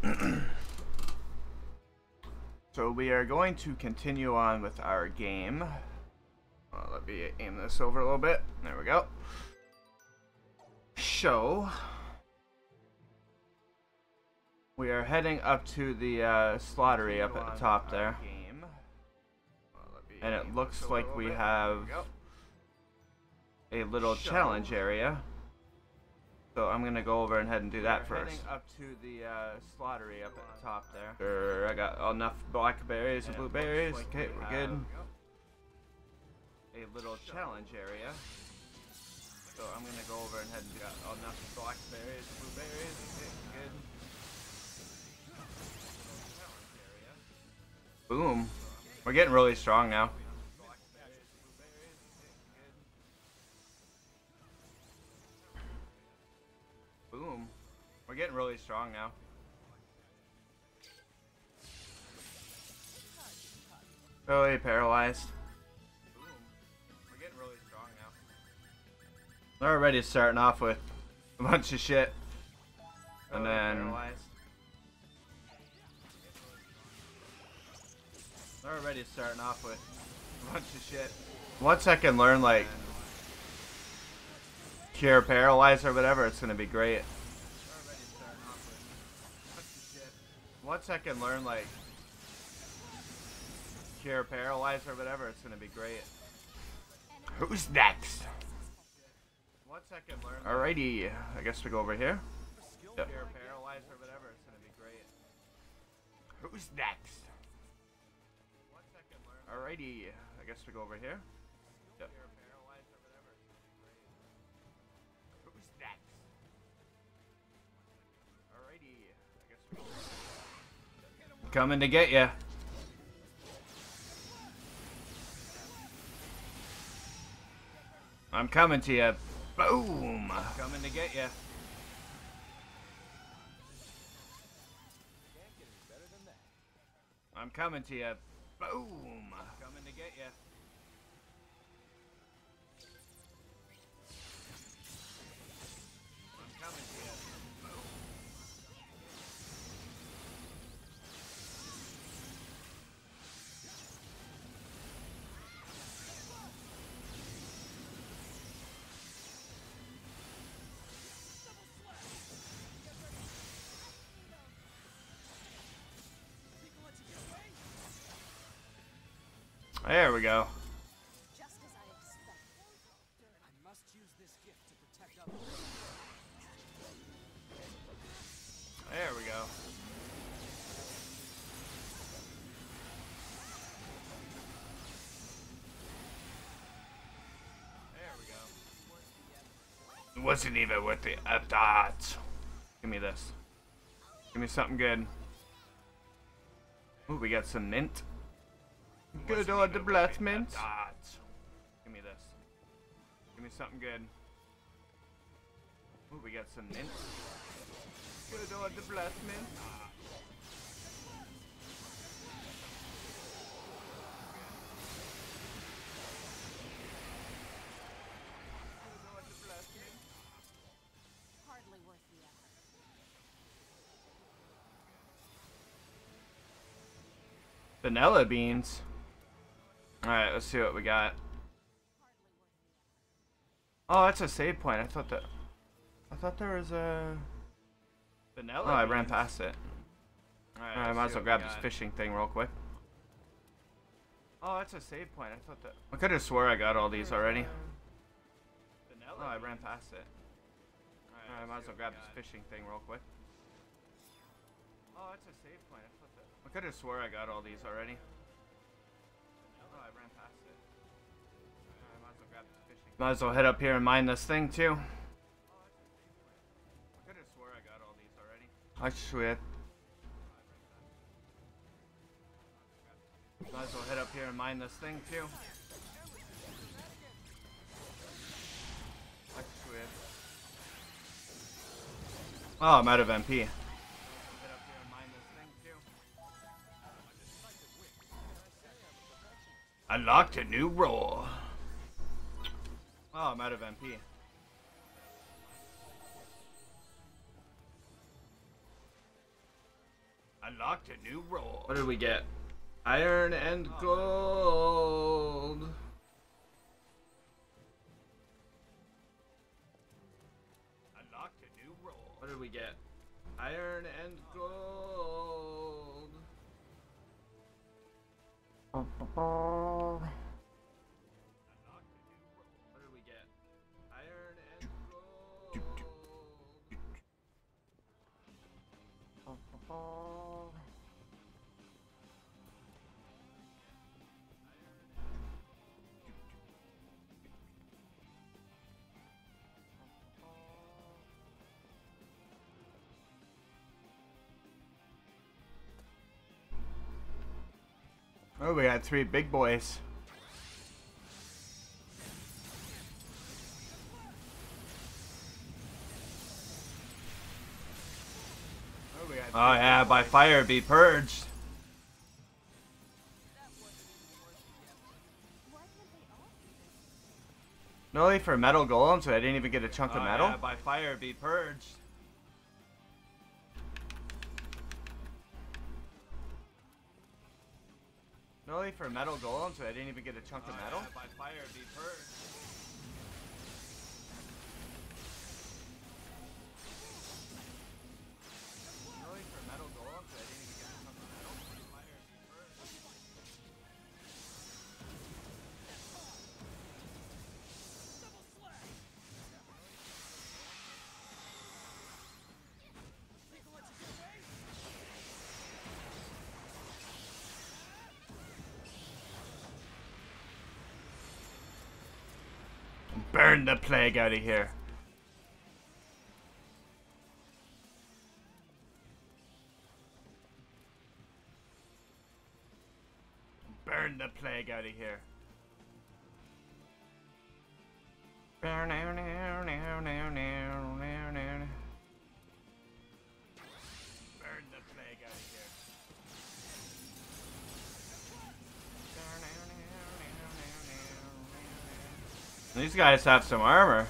So we are going to continue on with our game. Let me aim this over a little bit. There we go. So we are heading up to the slaughtery up at the top there. And it looks like we have a little challenge area. So I'm gonna go over and head and do that first. Heading up to the slaughtery up at the top there. I got enough blackberries and blueberries. Okay, we're good. A little challenge area. So I'm gonna go over and head and got enough blackberries and blueberries. Okay, good. Boom. We're getting really strong now. Boom. We're getting really strong now. Really paralyzed. Boom. We're getting really strong now. They're already starting off with a bunch of shit. And then they're already starting off with a bunch of shit. Once I can learn like cure paralyze or whatever, it's gonna be great. Once I can learn like cure paralyze or whatever, it's gonna be great. Who's next? Once I can learn. Alrighty, I guess we go over here. Yep. Cure paralyze or whatever, it's gonna be great. Who's next? Alrighty, I guess we go over here. Yep. Who's next? Alrighty, I guess we go over here. Coming to get ya. I'm coming to ya. Boom! Coming to get ya. I'm coming to ya. Boom! Coming to get ya. I'm coming to ya. Boom! There we go. Just as I expected. I must use this gift to protect others. There we go. There we go. It wasn't even worth the dots. Give me this. Give me something good. Ooh, we got some mint. Good old the blast mint. Give me this. Give me something good. Ooh, we got some mint. Good old the blast mint. Hardly worth the effort. Vanilla beans. Alright, let's see what we got. Oh, that's a save point. I thought there was a vanilla. Oh, I ran past it. Alright, I might as well grab this fishing thing real quick. Oh, that's a save point. I could have swore I got all these already. Oh, I ran past it. Alright, I might as well grab this fishing thing real quick. Oh, that's a save point. I could have swore I got all these already. Oh, I ran past it. I might as well grab this fishing. Might as well head up here and mine this thing too. I could have swore I got all these already. I swear. Might as well head up here and mine this thing too. I swear. Oh, I'm out of MP. Unlocked a new role. Oh, I'm out of MP. Unlocked a new role. What did we get? Iron and gold. Unlocked a new role. What did we get? Iron and gold. Unlocked a new role. What did we get? Iron and gold. Oh, we got 3 big boys. Oh yeah, by fire be purged. No, only for metal golem, so I didn't even get a chunk of metal. Yeah, by fire be purged. No, only for metal golem, so I didn't even get a chunk of metal. Yeah, by fire be purged. Burn the plague out of here. Burn the plague out of here. Burn the plague out of here. These guys have some armor.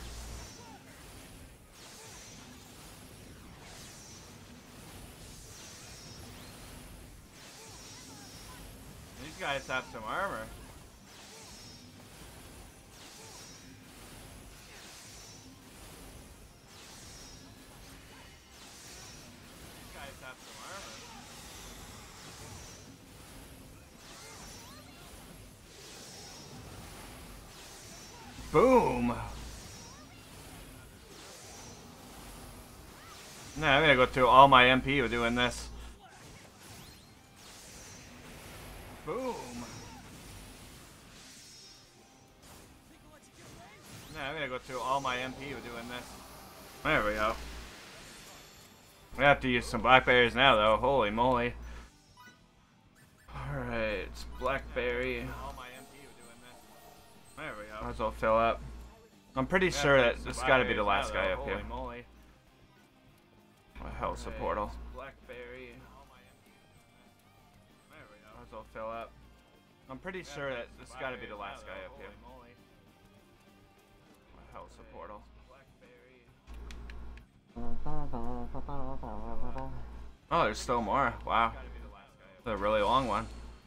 These guys have some armor. These guys have some armor. Boom! Nah, I'm gonna go through all my MP with doing this. Boom! Nah, I'm gonna go through all my MP with doing this. There we go. We have to use some blackberries now, though. Holy moly! All right, it's blackberry. There we go. Might as well fill up. I'm pretty sure that this got to be the last guy up here. Holy moly. What the hell's the portal? Blackberry. There we go. Might as well fill up. I'm pretty sure that this got to be the last guy up here. What the hell's the portal? Oh, there's still more. Wow. It's a really long one.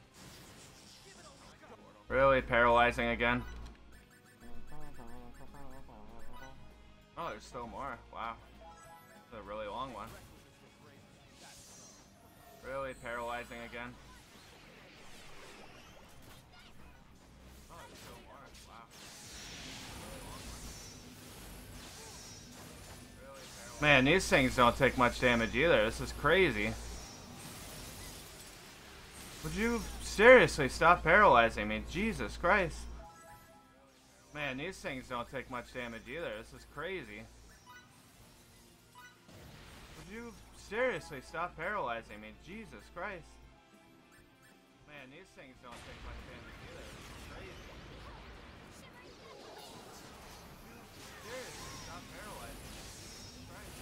Really paralyzing again. Oh, there's still more. Wow. It's a really long one. Really paralyzing again. Oh, there's still more. Wow. Really paralyzing. Man, these things don't take much damage either. This is crazy. Would you seriously stop paralyzing me? Jesus Christ. Man, these things don't take much damage either. This is crazy. Would you seriously stop paralyzing me? Jesus Christ. Man, these things don't take much damage either. This is crazy. Seriously, stop paralyzing me. Jesus Christ.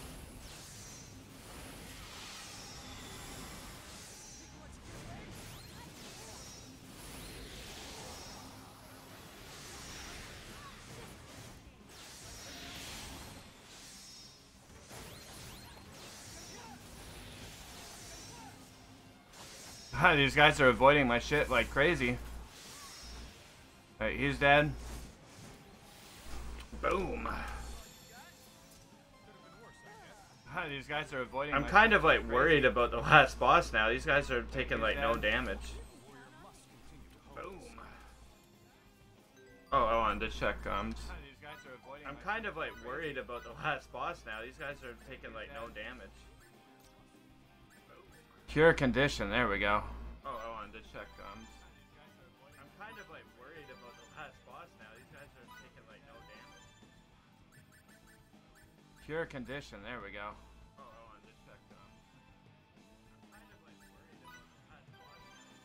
These guys are avoiding my shit like crazy. Alright, he's dead. Boom. These guys are avoiding. I'm kind of like worried about the last boss now. These guys are taking like no damage. Boom. Oh, I wanted to check I'm kind of like worried about the last boss now. These guys are taking like no damage. Cure condition. There we go. Oh, I wanted to check I'm kind of like worried about the last boss now. These guys are taking like no damage. Cure condition. There we go. Oh, I wanted to check I'm kind of like worried about the last boss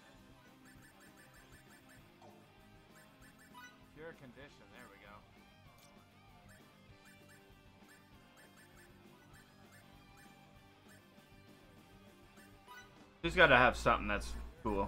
now. Cure condition. There we go. Just gotta have something that's cool.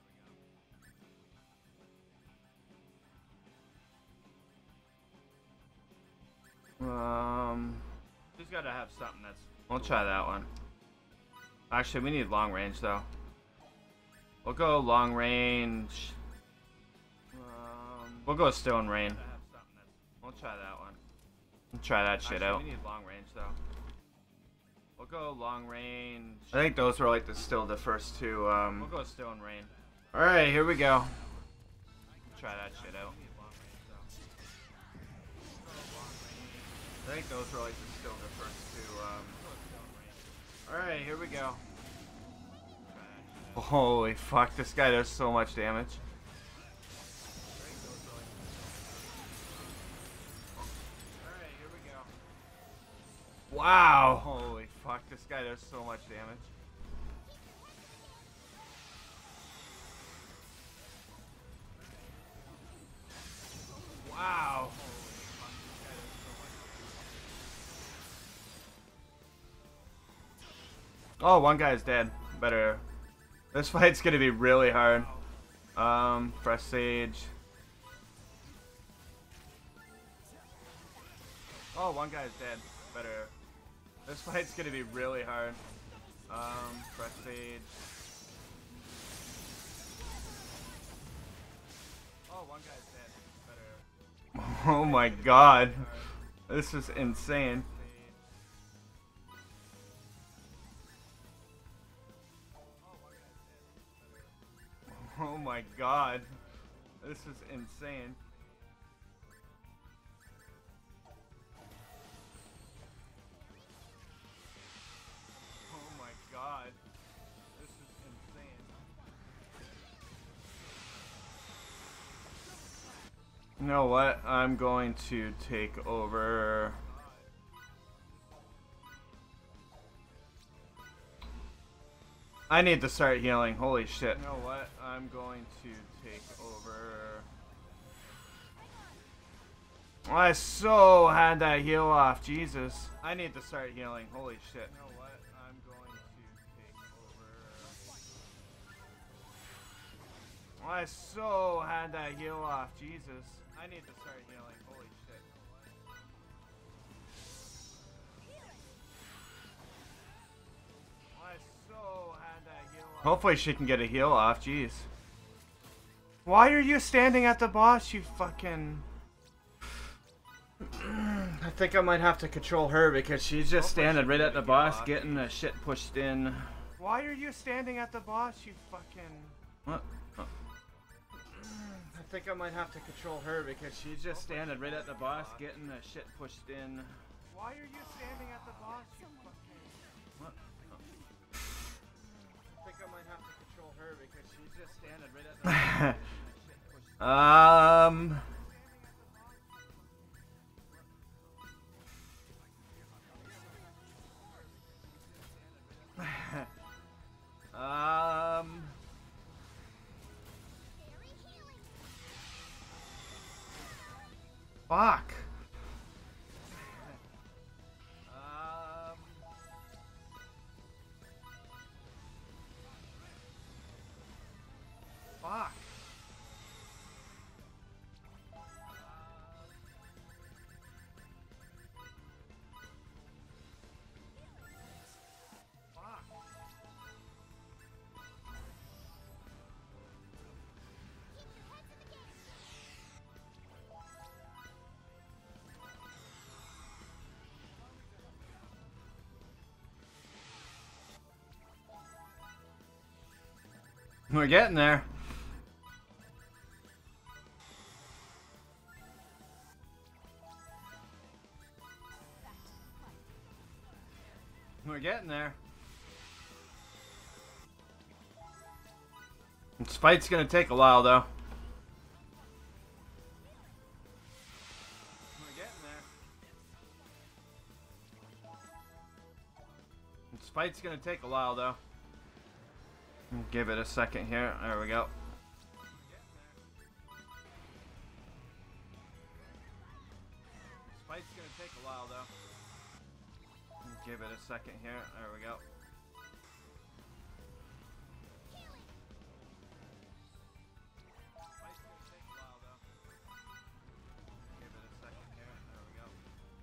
Just gotta have something that's. We'll try that one. Actually, we need long range though. We'll go long range. We'll go stone rain. We'll try that one. We'll try that shit out. We need long range though. We'll go long range. I think those were like the first two. We'll go stone rain. All right, here we go. Try that shit out. I think those were like the first two. All right, here we go. Holy fuck! This guy does so much damage. Wow! Holy fuck, this guy does so much damage. Wow! Oh, one guy's dead. Better. This fight's gonna be really hard. Fresh Sage. Oh, one guy's dead. Better. This fight's gonna be really hard. Fresh Sage. Oh, one guy's dead. Better. Oh my god. This is insane. Oh my god. This is insane. Oh my god. This is insane. You know what? I'm going to take over. I need to start healing. Holy shit. You know what? I'm going to take over. I so had that heal off. Jesus. I need to start healing. Holy shit. You know what? I'm going to take over. I so had that heal off. Jesus. I need to start healing. Holy shit. I so had that heal off. Hopefully she can get a heal off. Jeez. Why are you standing at the boss, you fucking... I think I might have to control her because she's just standing right at the boss getting the shit pushed in. Why are you standing at the boss, you fucking... What? Oh. I think I might have to control her because she's just standing right at the boss getting the shit pushed in. Why are you standing at the boss, you fucking... What? Oh. I think I might have to control her because she's just standing right at the boss. Fuck. Fuck. We're getting there. We're getting there. This fight's gonna take a while, though. We're getting there. This fight's gonna take a while, though. Give it a second here. There we go. This fight's gonna take a while, though. Give it a second here. There we go. Fight's gonna take a while, though. Give it a second here. There we go.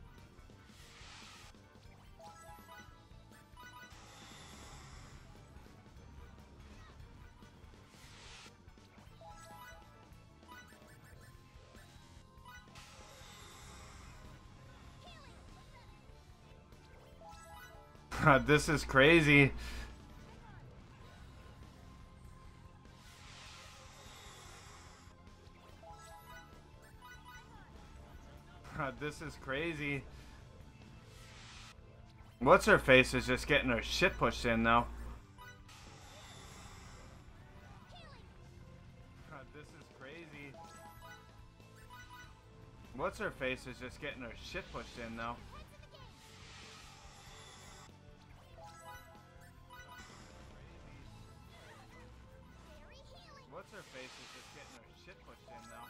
This is crazy. This is crazy. What's her face is just getting her shit pushed in, though. This is crazy. What's her face is just getting her shit pushed in, though. What's her face is just getting her shit pushed in, though.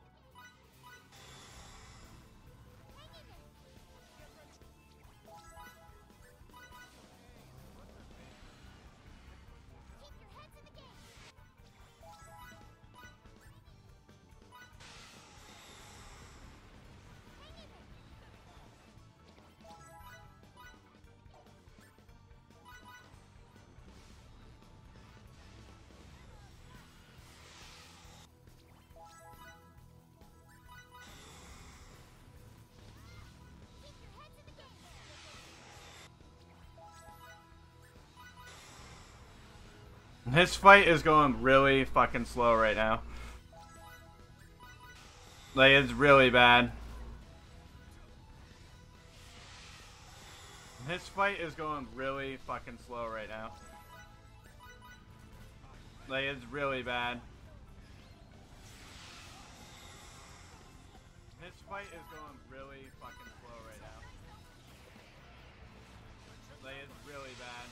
This fight is going really fucking slow right now. Like, it's really bad. This fight is going really fucking slow right now. Like, it's really bad. This fight is going really fucking slow right now. Like, it's really bad.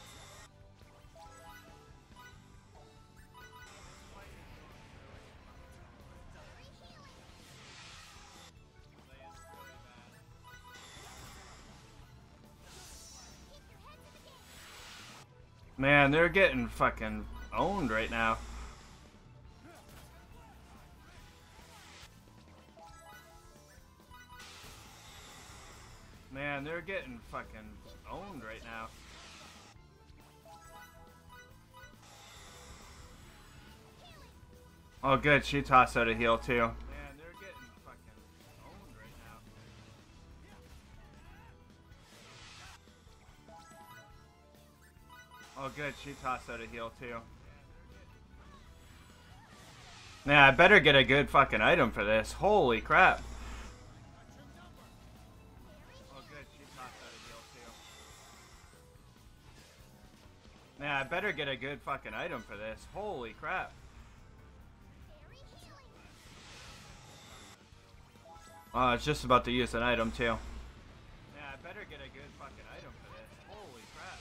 Man, they're getting fucking owned right now. Man, they're getting fucking owned right now. Oh good, she tossed out a heal too. Man, they're getting fucking owned right now. Oh good, she tossed out a heal too. Yeah, I better get a good fucking item for this. Holy crap. Oh good, she tossed out a heal too. Yeah, I better get a good fucking item for this. Holy crap. Oh, it's just about to use an item too. Yeah, I better get a good fucking item for this. Holy crap.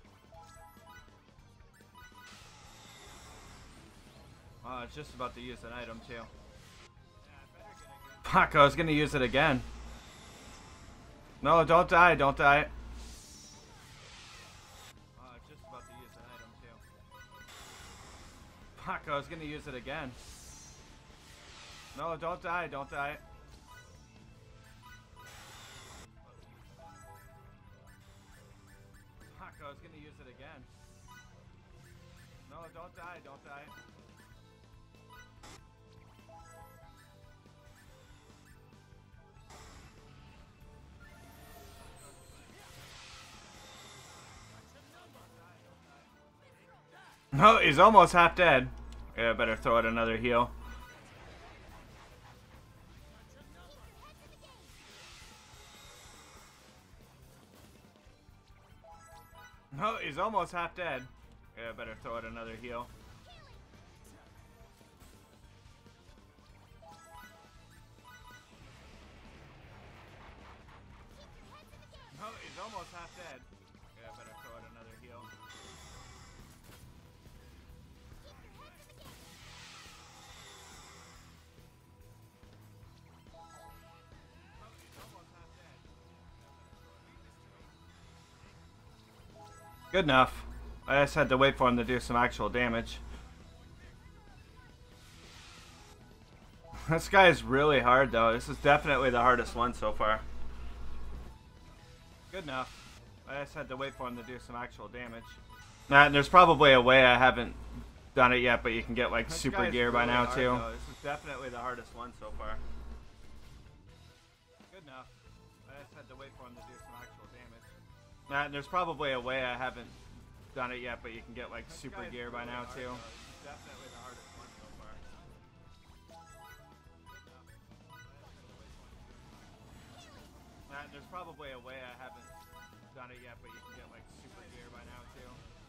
Oh, it's just about to use an item too. Fuck, I was gonna use it again. No, don't die, don't die. Oh, it's just about to use an item too. Fuck, I was gonna use it again. No, don't die, don't die. Fuck, I was gonna use it again. No, don't die, don't die. Oh, he's almost half dead. Yeah, better throw out another heal. Oh, he's almost half dead. Yeah, better throw out another heal. Oh, he's almost half dead. Yeah, better throw out another heal. Good enough. I just had to wait for him to do some actual damage. This guy is really hard though. This is definitely the hardest one so far. Good enough. I just had to wait for him to do some actual damage. Nah, there's probably a way I haven't done it yet, but you can get like this super gear by now too. Though. This is definitely the hardest one so far. Good enough. I just had to wait for him to do some actual damage. Nah, there's probably a way I haven't done it yet, but you can get like super gear by now too. This is definitely the hardest one so far. Nah, there's probably a way I haven't done it yet, but you can get like super gear by now too.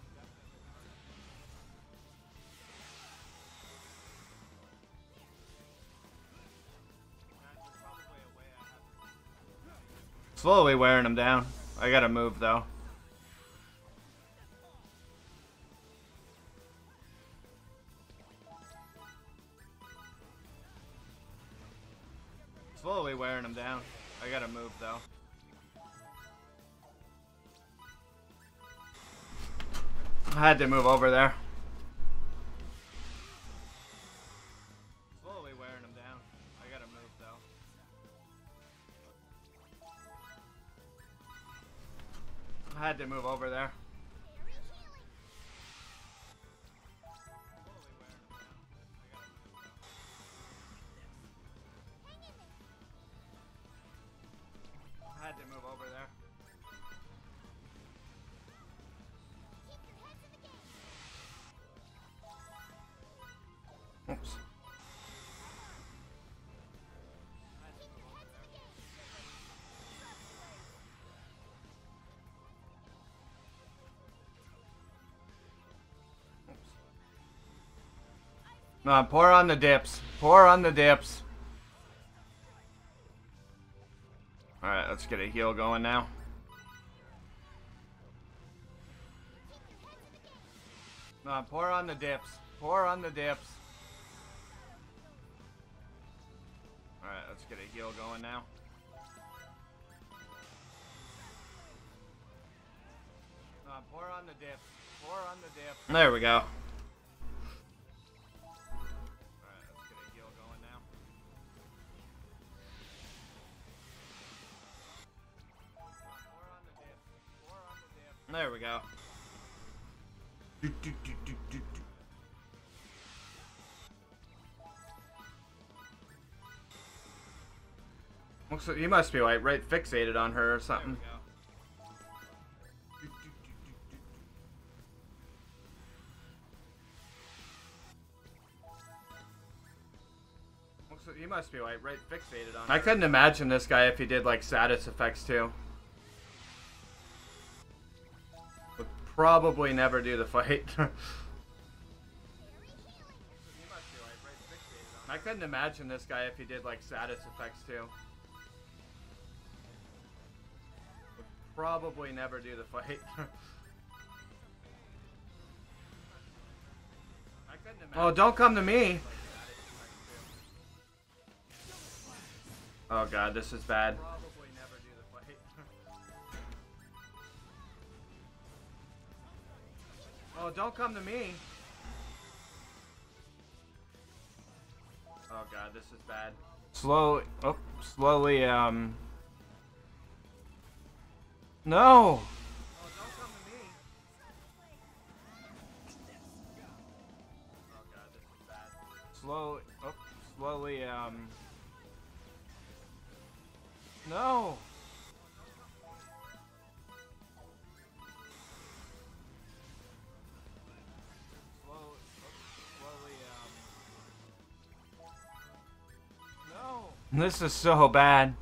Slowly wearing him down. I gotta move though. Slowly wearing him down. I gotta move though. I had to move over there. Slowly wearing him down. I gotta move though. I had to move over there. I had to move over there. Oops. No, pour on the dips. Pour on the dips. Alright, let's get a heal going now. No, pour on the dips. Pour on the dips. Alright, let's get a heal going now. No, pour on the dips. Pour on the dips. There we go. Alright, let's get a heal going now. Pour on the dips. Pour on the dips. There we go. Looks like he must be like right fixated on her or something. Looks like he must be like right fixated on her. I couldn't imagine this guy if he did like status effects too. Would probably never do the fight. I couldn't imagine this guy if he did like status effects too. Would probably never do the fight. Oh, don't come to me. Oh god, this is bad. Oh, don't come to me. Oh god, this is bad. Slowly, oh, slowly, no! Oh, don't come to me. Oh god, this is bad. Slowly, oh, slowly, no! This is so bad.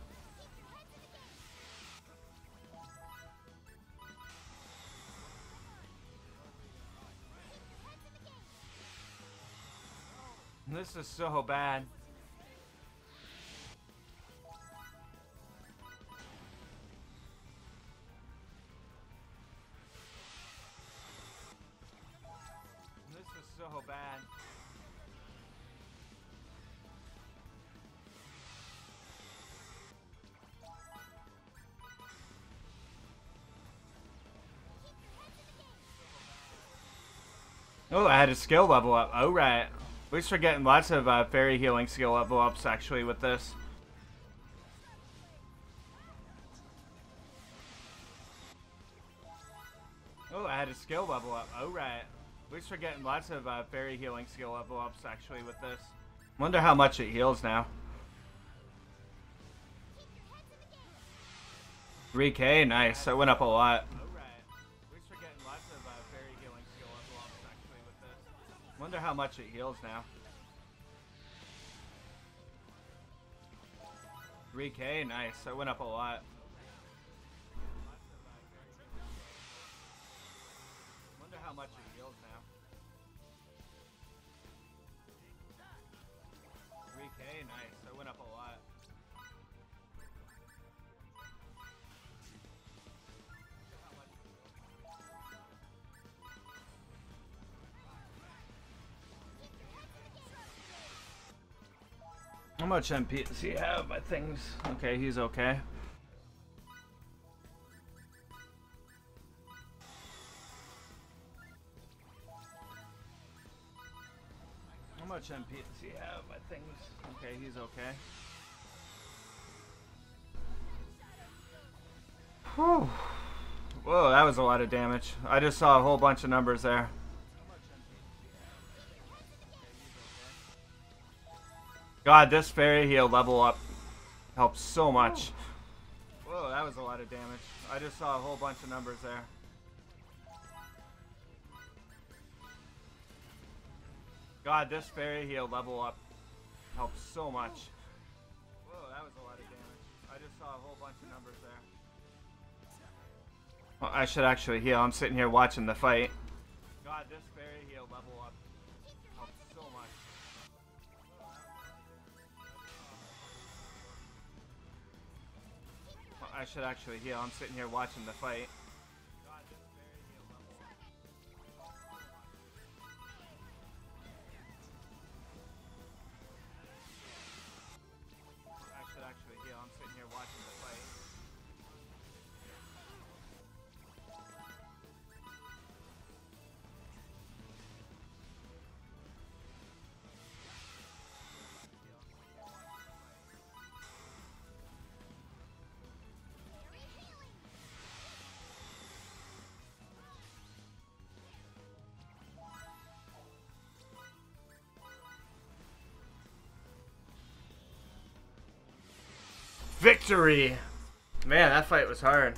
This is so bad. This is so bad. Oh, I had a skill level up. Oh, right. At least we're getting lots of fairy healing skill level ups actually with this. Oh, I had a skill level up. Oh, right. At least we're getting lots of fairy healing skill level ups actually with this. Wonder how much it heals now. 3K, nice. That went up a lot. Wonder how much it heals now. 3K, nice. That went up a lot. Wonder how much it heals now. 3K, nice. That went up a lot. How much MP does he have? My things. Okay, he's okay. How much MP does he have? My things. Okay, he's okay. Whew. Whoa, that was a lot of damage. I just saw a whole bunch of numbers there. God, this fairy heal level up helps so much. Whoa, that was a lot of damage. I just saw a whole bunch of numbers there. God, this fairy heal level up helps so much. Whoa, that was a lot of damage. I just saw a whole bunch of numbers there. Well, I should actually heal. I'm sitting here watching the fight. God, this fairy heal level up helps so much. Well, I should actually heal. I'm sitting here watching the fight. I should actually heal. I'm sitting here watching the fight. Victory! Man, that fight was hard.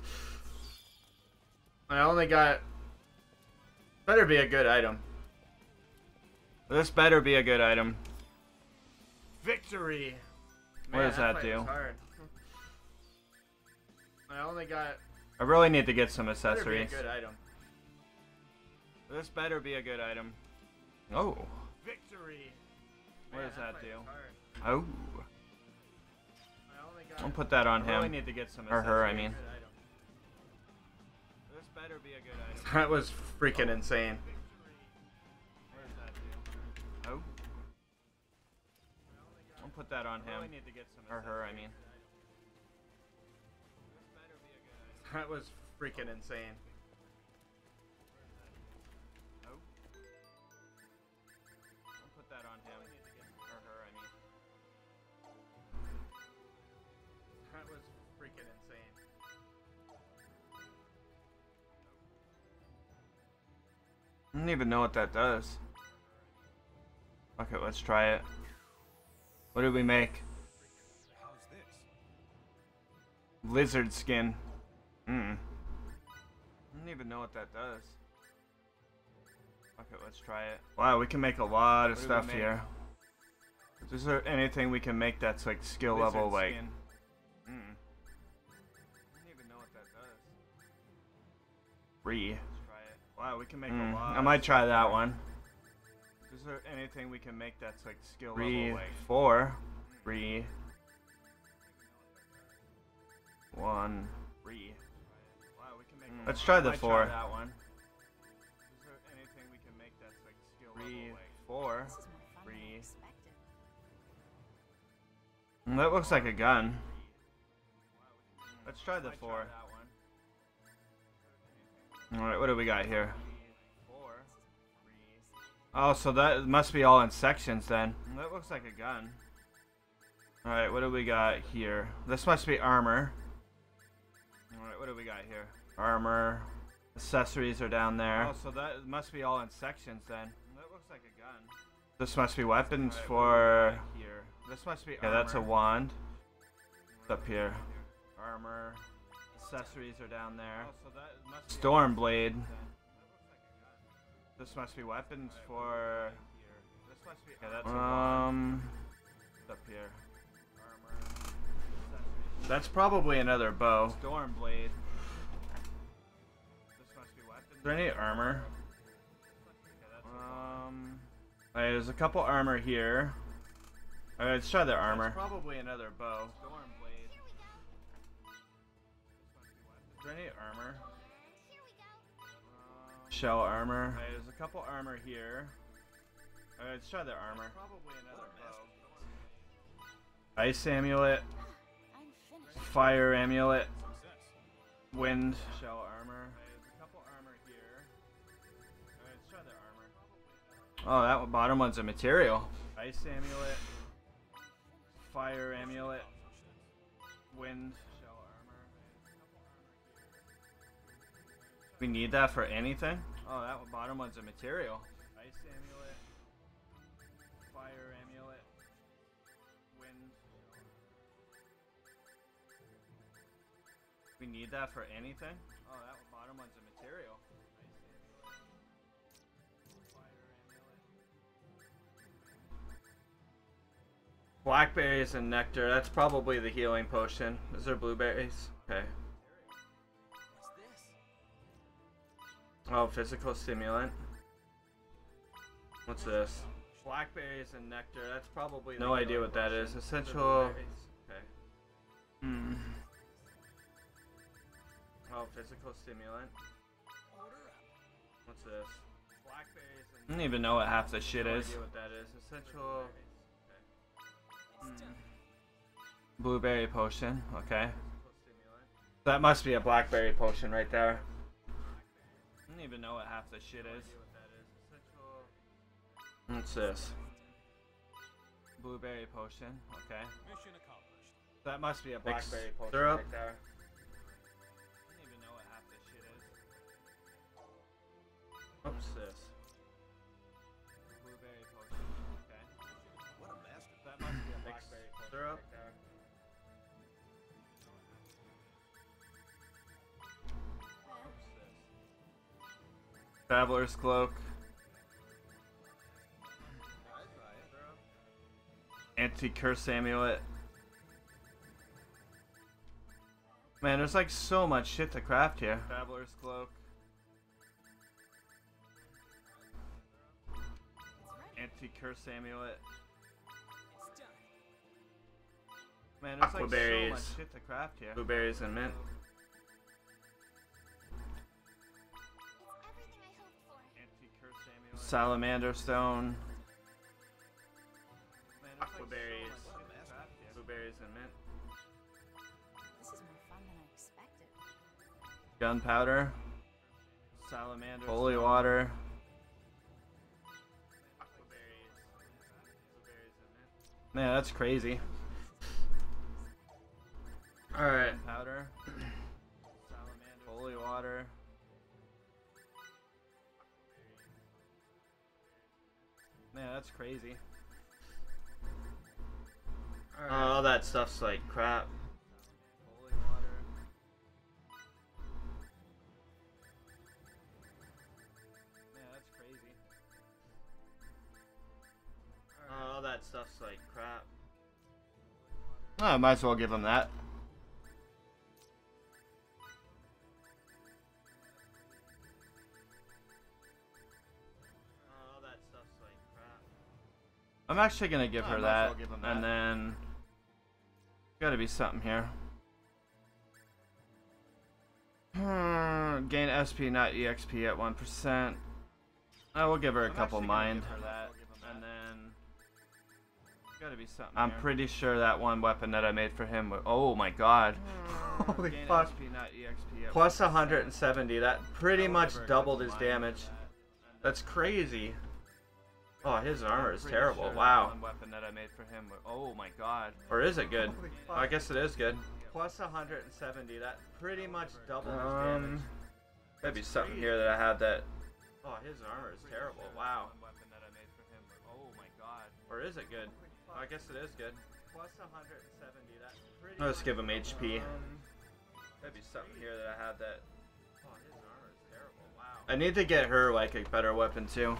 I only got... Better be a good item. This better be a good item. Victory! Man, what does that do? I only got... I really need to get some accessories. Better be a good item. This better be a good item. Oh. Victory! What does that do? Oh. I'll put that on him. Need to get some or her, I mean. This better be a good item. That was freaking insane. What does that do? Oh. I'll put that on him. Need to get some or her, I mean. That was freaking insane. Oh. I'll put that on him or her, I mean. That was freaking insane. I don't even know what that does. Okay, let's try it. What did we make? How's this? Lizard skin. I don't even know what that does. Okay, let's try it. Wow, we can make a lot of stuff here. Is there anything we can make that's like skill level like? I don't even know what that does. Let's try it. Wow, we can make a lot. I might try that one. Is there anything we can make that's like skill level like? 4, 3, 1, 3. Wow, we can make. Let's try the 4. That one. Is there anything we can make that's like skill level like? 4, 3. That looks like a gun. Let's try the 4. Alright, what do we got here? Oh, so that must be all in sections then. That looks like a gun. Alright, what do we got here? This must be armor. Alright, what do we got here? Armor. Accessories are down there. Oh, so that must be all in sections then. That looks like a gun. This must be weapons for... Here. This must be armor. Yeah, that's a wand. It's up here. Armor. Accessories are down there. Oh, so that must be Stormblade. This must be weapons for... This must be... Yeah, that's a wand. It's up here. Armor. That's probably another bow. Stormblade. This must be weapons. Is there any armor? There's a couple armor here. Alright, let's try the armor. That's probably another bow. Stormblade. Is there any armor? Shell armor. Alright, there's a couple armor here. Alright, let's try the armor. Probably another bow. Ice amulet. Fire amulet. Wind. Shell armor. There's a couple armor here. Alright, let's try the armor. Oh, that bottom one's a material. Ice amulet. Fire amulet. Wind. Shell armor. We need that for anything? Oh, that bottom one's a material. Ice amulet. Fire amulet. Wind. We need that for anything? Oh, that bottom one's a material. Blackberries and nectar. That's probably the healing potion. Is there blueberries? Okay. Oh, physical stimulant. What's this? Blackberries and nectar. That's probably no idea what that is. Essential. Okay. Oh, physical stimulant. What's this? Blackberries and I don't even know what half the shit is. No idea what that is. Essential. Blueberry potion. Okay. That must be a blackberry potion right there. I don't even know what half the shit is. What's this? Blueberry potion. Okay. Mission accomplished. That must be a blackberry potion right there. I don't even know what half this shit is. What's this? Blueberry potion. Okay. What a master. That must be a blackberry potion syrup. Right there. Traveler's cloak. Anti-curse amulet. Man, there's like so much shit to craft here. Traveler's cloak. Anti-curse amulet. Man, there's like so much shit to craft here. Blueberries and mint. Salamander stone. Aquaberries. Blueberries and mint. This is more fun than I expected. Gunpowder. Salamander. Holy water. Man, that's crazy. Alright. Powder. Salamander. Holy water. Man, that's crazy. Right. All that stuff's like crap. Holy water. Man, that's crazy. All that that stuff's like crap. I might as well give him that. Oh, that stuff's like crap. I'm actually gonna give her that, and then gotta be something here. Gain SP, not EXP at 1%. I will give her a couple mind, and then gotta be something. I'm pretty sure that one weapon that I made for him. Oh my god! Holy fuck! Plus 170. That pretty much doubled his damage. That's crazy. Oh, his armor is terrible. Wow. One weapon that I made for him. Oh my god. Or is it good? Oh, I guess it is good. Plus 170. That pretty much doubled his damage. There'd be something here that I have that. Oh, his armor is terrible. Wow. Weapon that I made for him. Oh my god. Or is it good? Oh, I guess it is good. Plus 170. That pretty. Let's give him HP. There'd be something here that I have that. Oh, his armor is terrible. Wow. I need to get her like a better weapon too.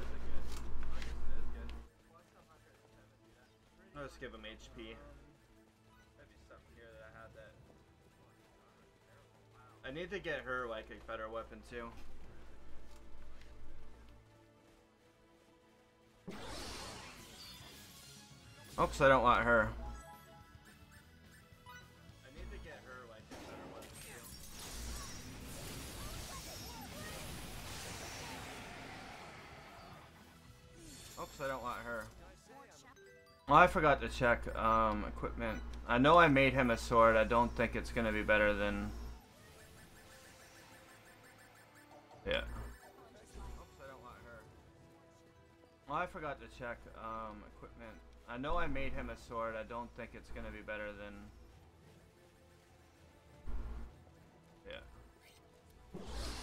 Let's give him HP. That'd be something here that I had that. I need to get her like a better weapon too. Oops, I don't want her. I need to get her like a better weapon too. Oops, I don't want her. Well, I forgot to check equipment. I know I made him a sword. I don't think it's gonna be better than. Yeah. Oops, I don't want her. Well, I forgot to check equipment. I know I made him a sword. I don't think it's gonna be better than. Yeah. Well,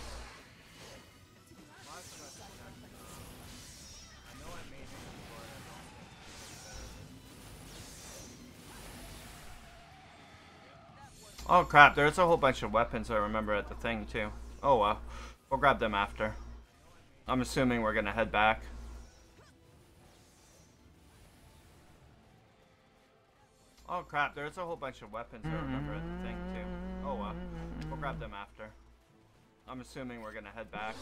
I forgot to check. I know I made him a sword. I don't think it's gonna be better than. Oh crap! There's a whole bunch of weapons I remember at the thing too. Oh well, we'll grab them after. I'm assuming we're gonna head back. Oh crap, there's a whole bunch of weapons I remember at the thing too. Oh well, we'll grab them after. I'm assuming we're gonna head back.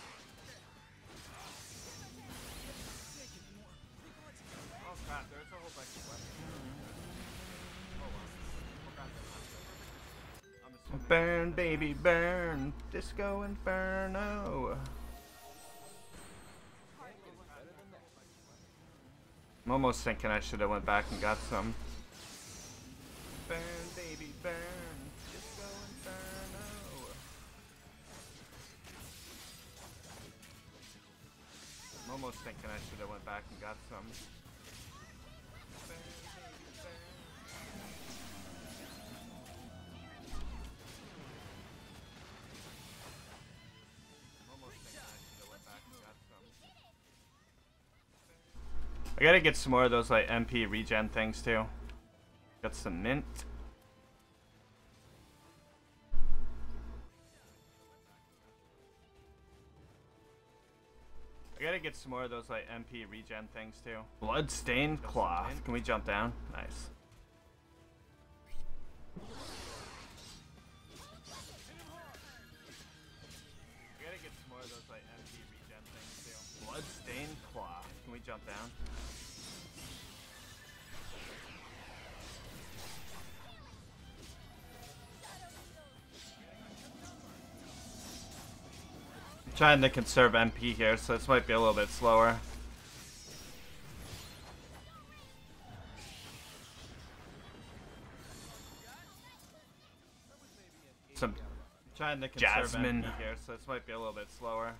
Oh crap, there's a whole bunch of weapons. Oh well, we'll grab them after. I'm assuming burn baby burn, Disco Inferno. I'm almost thinking I should have went back and got some. Burn, baby, burn. Disco Inferno. I'm almost thinking I should have went back and got some. Burn, baby, burn. I'm almost thinking I should have went back and got some. I gotta get some more of those like MP regen things too. Got some mint. I gotta get some more of those like MP regen things too. Bloodstained cloth. Can we jump down? Nice. I gotta get some more of those like MP regen things too. Bloodstained cloth. Can we jump down? Trying to conserve MP here, so this might be a little bit slower. Some trying to conserve Jasmine MP here, so this might be a little bit slower.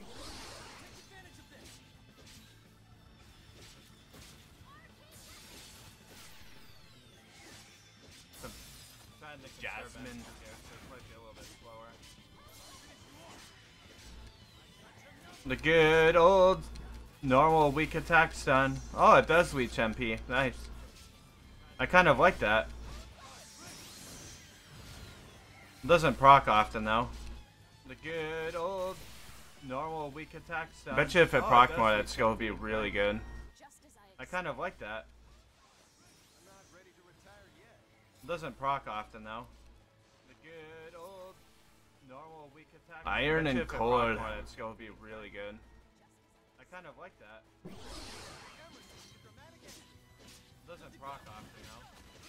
Some trying to conserve Jasmine MP here, so this might be a little bit slower. The good old normal weak attack stun. Oh, it does leech MP. Nice. I kind of like that. It doesn't proc often though. The good old normal weak attack stun. Bet you if it proc more, that skill would be really good. I kind of like that. I'm not ready to retire yet. Doesn't proc often though. The good old normal weak attack. Iron and Cold. It's gonna be really good. I kind of like that. Doesn't proc often though.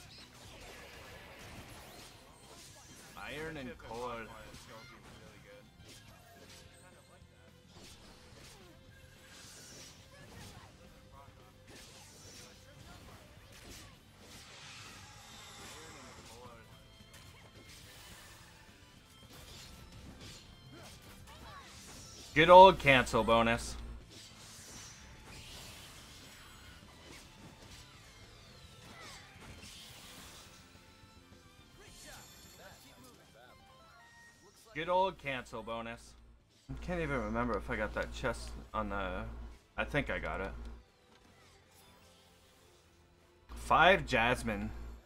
Iron and Cold. It's gonna be really good. Kind of like that. Good old cancel bonus. Good old cancel bonus. I can't even remember if I got that chest on the... I think I got it. 5 Jasmine.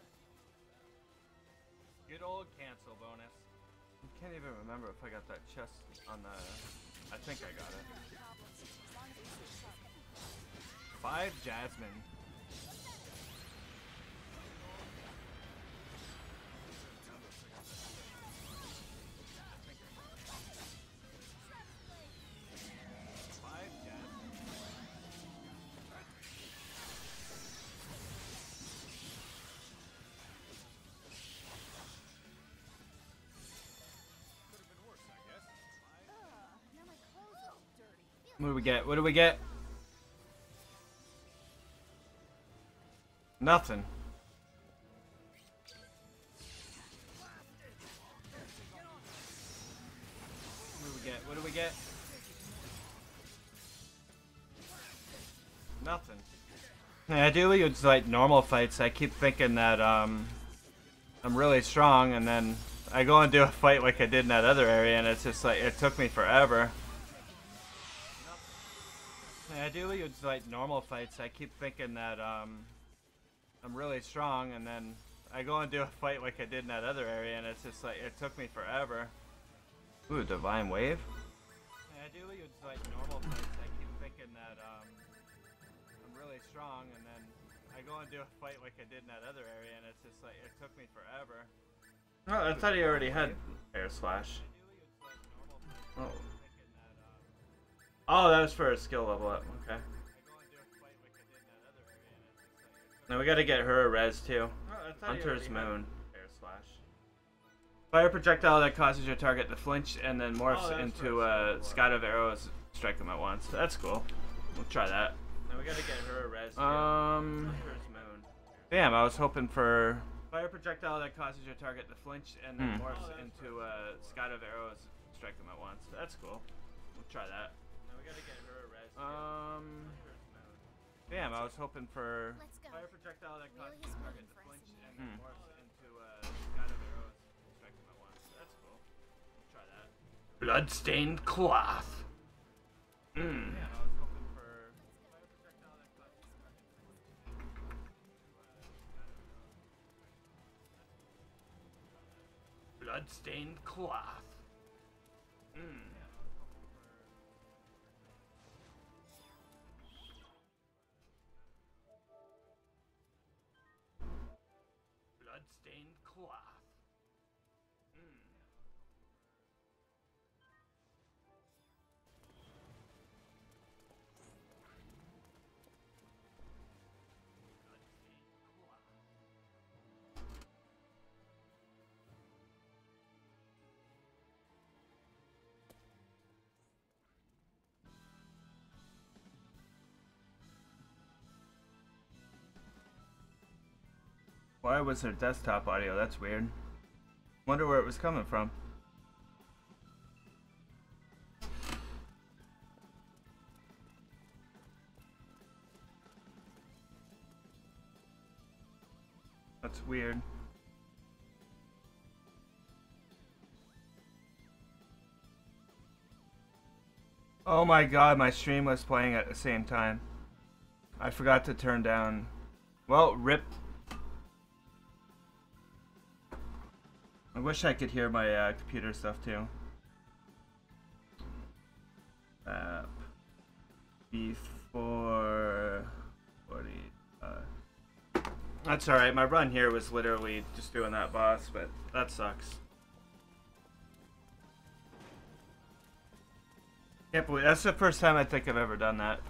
Good old cancel bonus. I can't even remember if I got that chest on the... I think I got it. 5 Jasmine. What do we get? What do we get? Nothing. What do we get? What do we get? Nothing. Yeah, I do use like normal fights. I keep thinking that I'm really strong, and then I go and do a fight like I did in that other area, and it's just like it took me forever. Yeah, I do use like normal fights. I keep thinking that I'm really strong, and then I go and do a fight like I did in that other area, and it's just like it took me forever. Ooh, Divine Wave? Yeah, I do use like normal fights. I keep thinking that I'm really strong, and then I go and do a fight like I did in that other area, and it's just like it took me forever. Oh, I thought he already had Air Slash. Oh. Oh, that was for a skill level up. Okay. Now we gotta get her a res too. Hunter's Moon. Air Slash. Fire projectile that causes your target to flinch and then morphs into a scud of arrows. Strike them at once. That's cool. We'll try that. Now we gotta get her a res too. Hunter's Moon. Damn, I was hoping for fire projectile that causes your target to flinch and then morphs into a scud of arrows. Strike them at once. That's cool. We'll try that. Now we gotta get her a res too. Damn, I was hoping for fire projectile that causes your target to flinch and then morphs into a scud of arrows. Strike them at once. That's cool. We'll try that. Bloodstained cloth. Yeah, I was hoping for fire projectile that causes your target to flinch and then morphs into a scud of arrows. Bloodstained cloth. Bloodstained cloth. Why was there desktop audio? That's weird. Wonder where it was coming from. That's weird. Oh my god, my stream was playing at the same time. I forgot to turn down... Well, rip. I wish I could hear my computer stuff too. App. Before... 40... That's alright, my run here was literally just doing that boss, but that sucks. Can't believe that's the first time I think I've ever done that.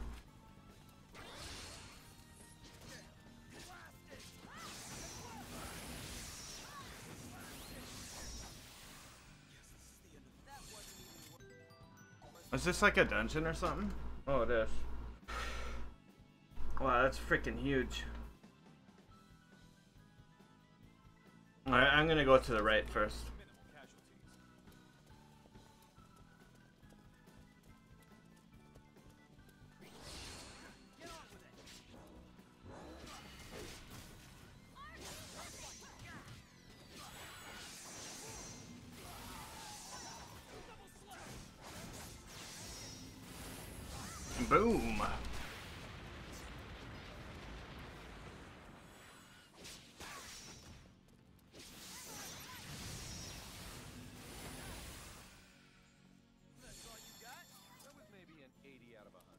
Is this like a dungeon or something? Oh, it is. Wow, that's freaking huge. Alright, I'm gonna go to the right first. Boom. That's all you got? That was maybe an 80 out of 100.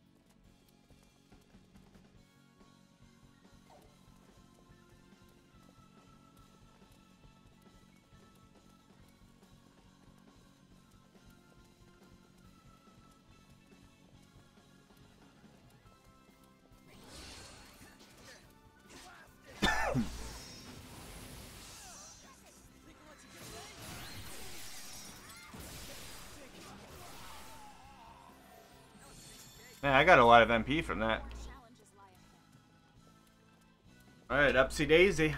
Man, I got a lot of MP from that. Challenges lie ahead. Alright, upsy daisy.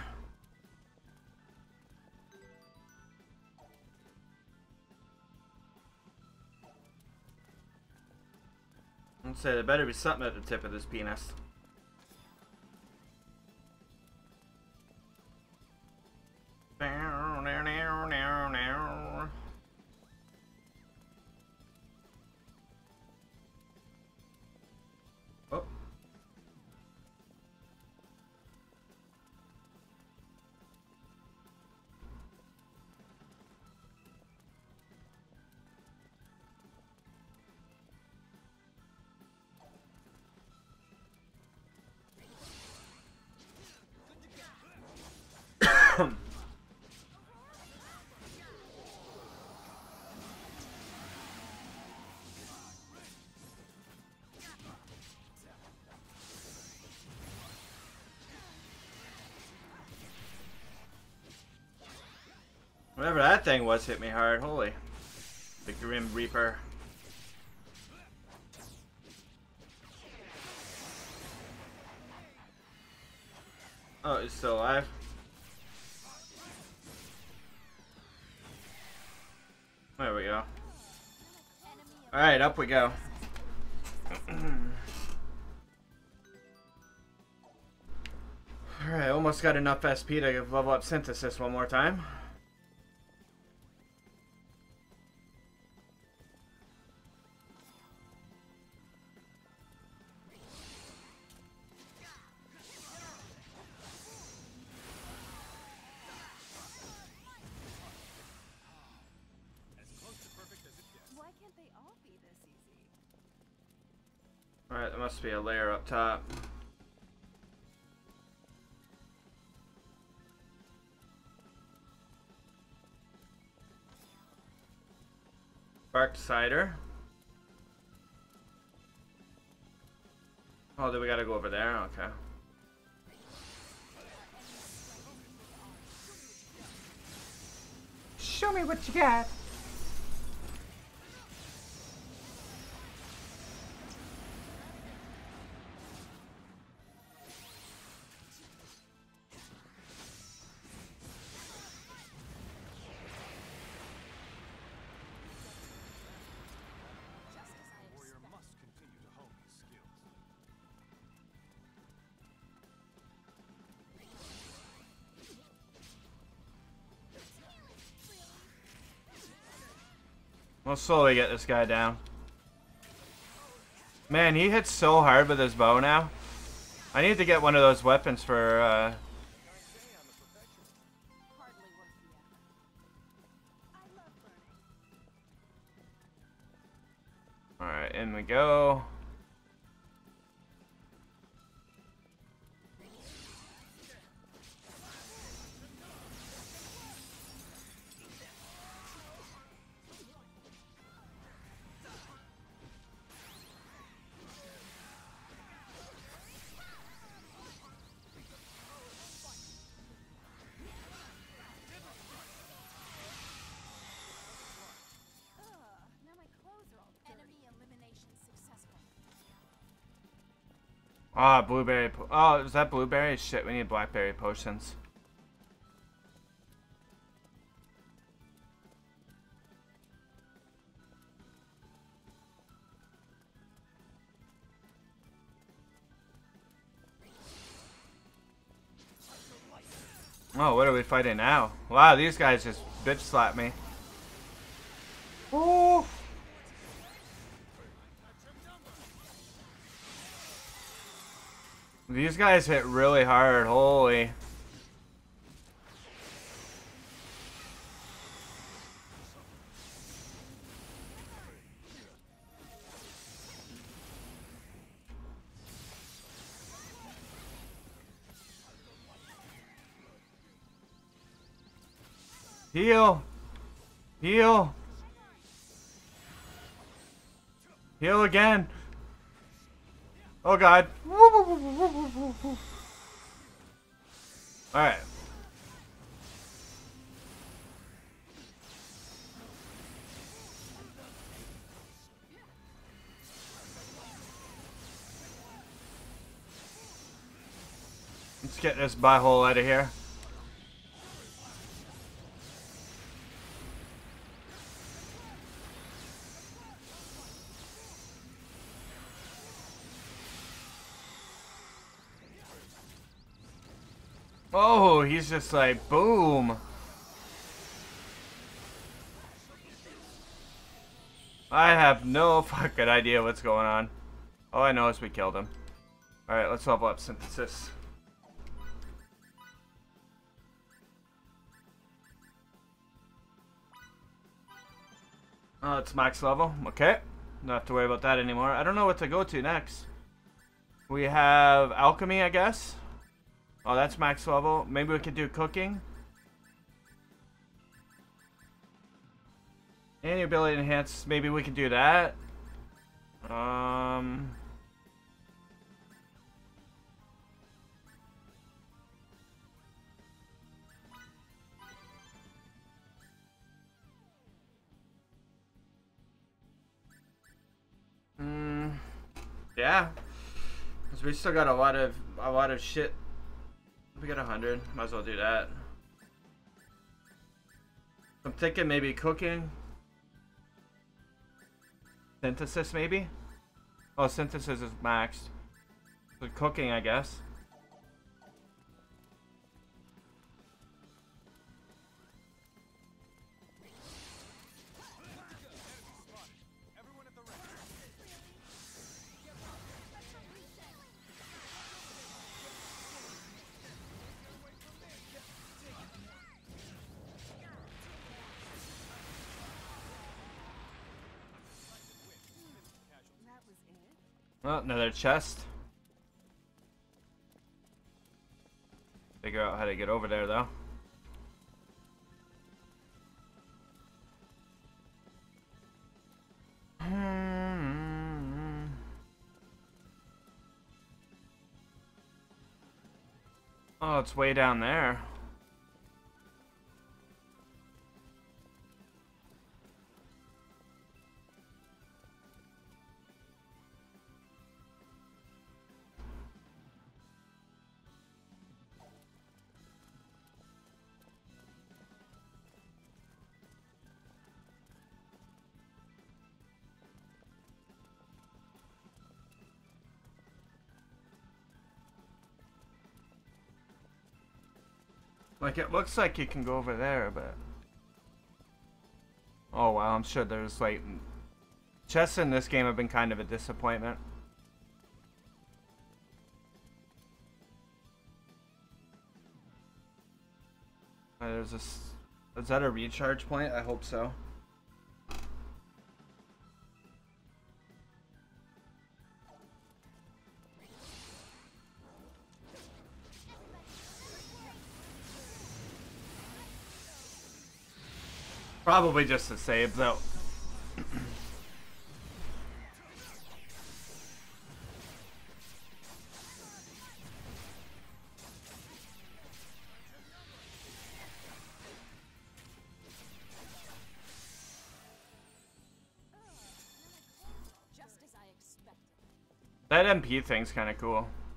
I'd say there better be something at the tip of this penis. Oh. Whatever that thing was hit me hard. Holy. The Grim Reaper. Oh, it's still alive. There we go. Alright, up we go. Alright, almost got enough SP to level up Synthesis one more time. Why can't they all be this easy? Alright, there must be a layer up top. Barked cider. Oh, then we gotta go over there? Okay. Show me what you got. Just as I Warrior expected. must continue to hone his skills. We'll slowly get this guy down. Man, he hits so hard with his bow now. I need to get one of those weapons for, Hardly worth the effort. I love learning. Alright, in we go. Ah, blueberry. Oh, is that blueberry? Shit, we need blackberry potions. Oh, what are we fighting now? Wow, these guys just bitch slap me. Oh. These guys hit really hard. Holy. Heal. Heal. Heal again. Oh god. Alright. Let's get this butthole out of here. Oh, he's just like, boom. I have no fucking idea what's going on. All I know is we killed him. Alright, let's level up Synthesis. Oh, it's max level. Okay. Don't have to worry about that anymore. I don't know what to go to next. We have Alchemy, I guess. Oh, that's max level. Maybe we could do Cooking. Any ability enhance. Maybe we could do that. Yeah. Cause we still got a lot of shit. We got 100. Might as well do that. I'm thinking maybe Cooking. Synthesis maybe? Oh, Synthesis is maxed. So Cooking, I guess. Oh, another chest. Figure out how to get over there, though. Oh, it's way down there. Like, it looks like you can go over there, but... Oh, wow, I'm sure there's, like... Chests in this game have been kind of a disappointment. There's this... Is that a recharge point? I hope so. Probably just a save, though. Just as I expected. That MP thing's kind of cool.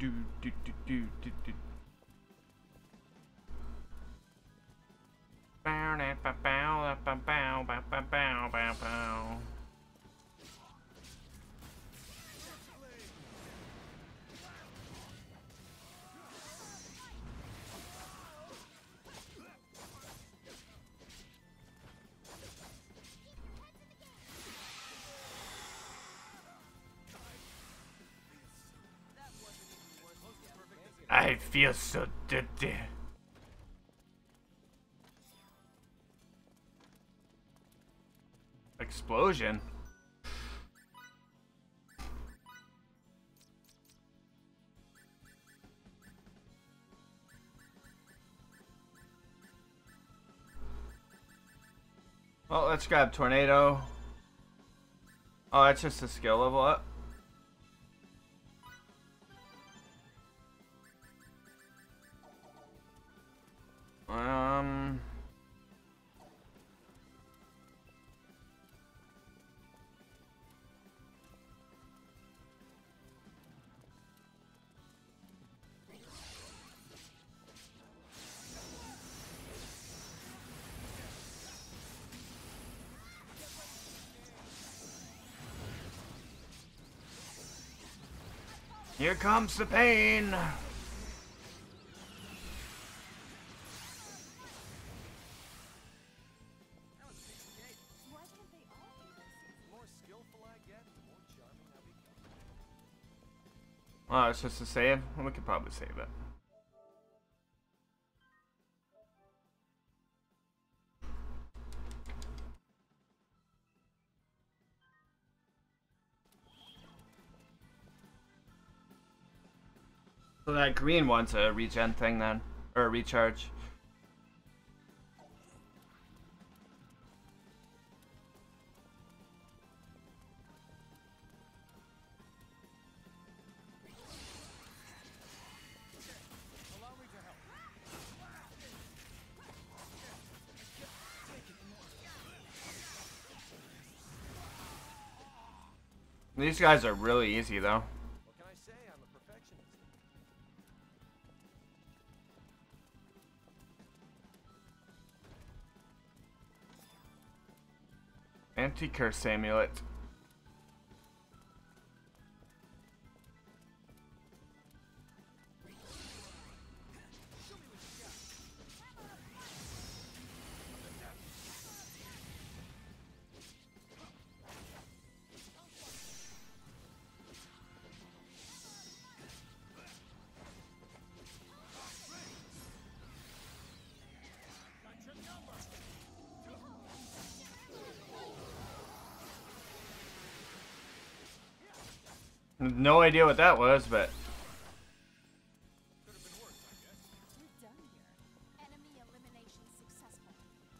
I feel so dirty. Explosion. Well, let's grab Tornado. Oh, that's just a skill level up. Here comes the pain. Oh, it's just a save? Well, we could probably save it. So that green one's a regen thing then, or a recharge. These guys are really easy though. What can I say? I'm a perfectionist. Anti-curse amulet. No idea what that was, but We're done here. Enemy elimination successful.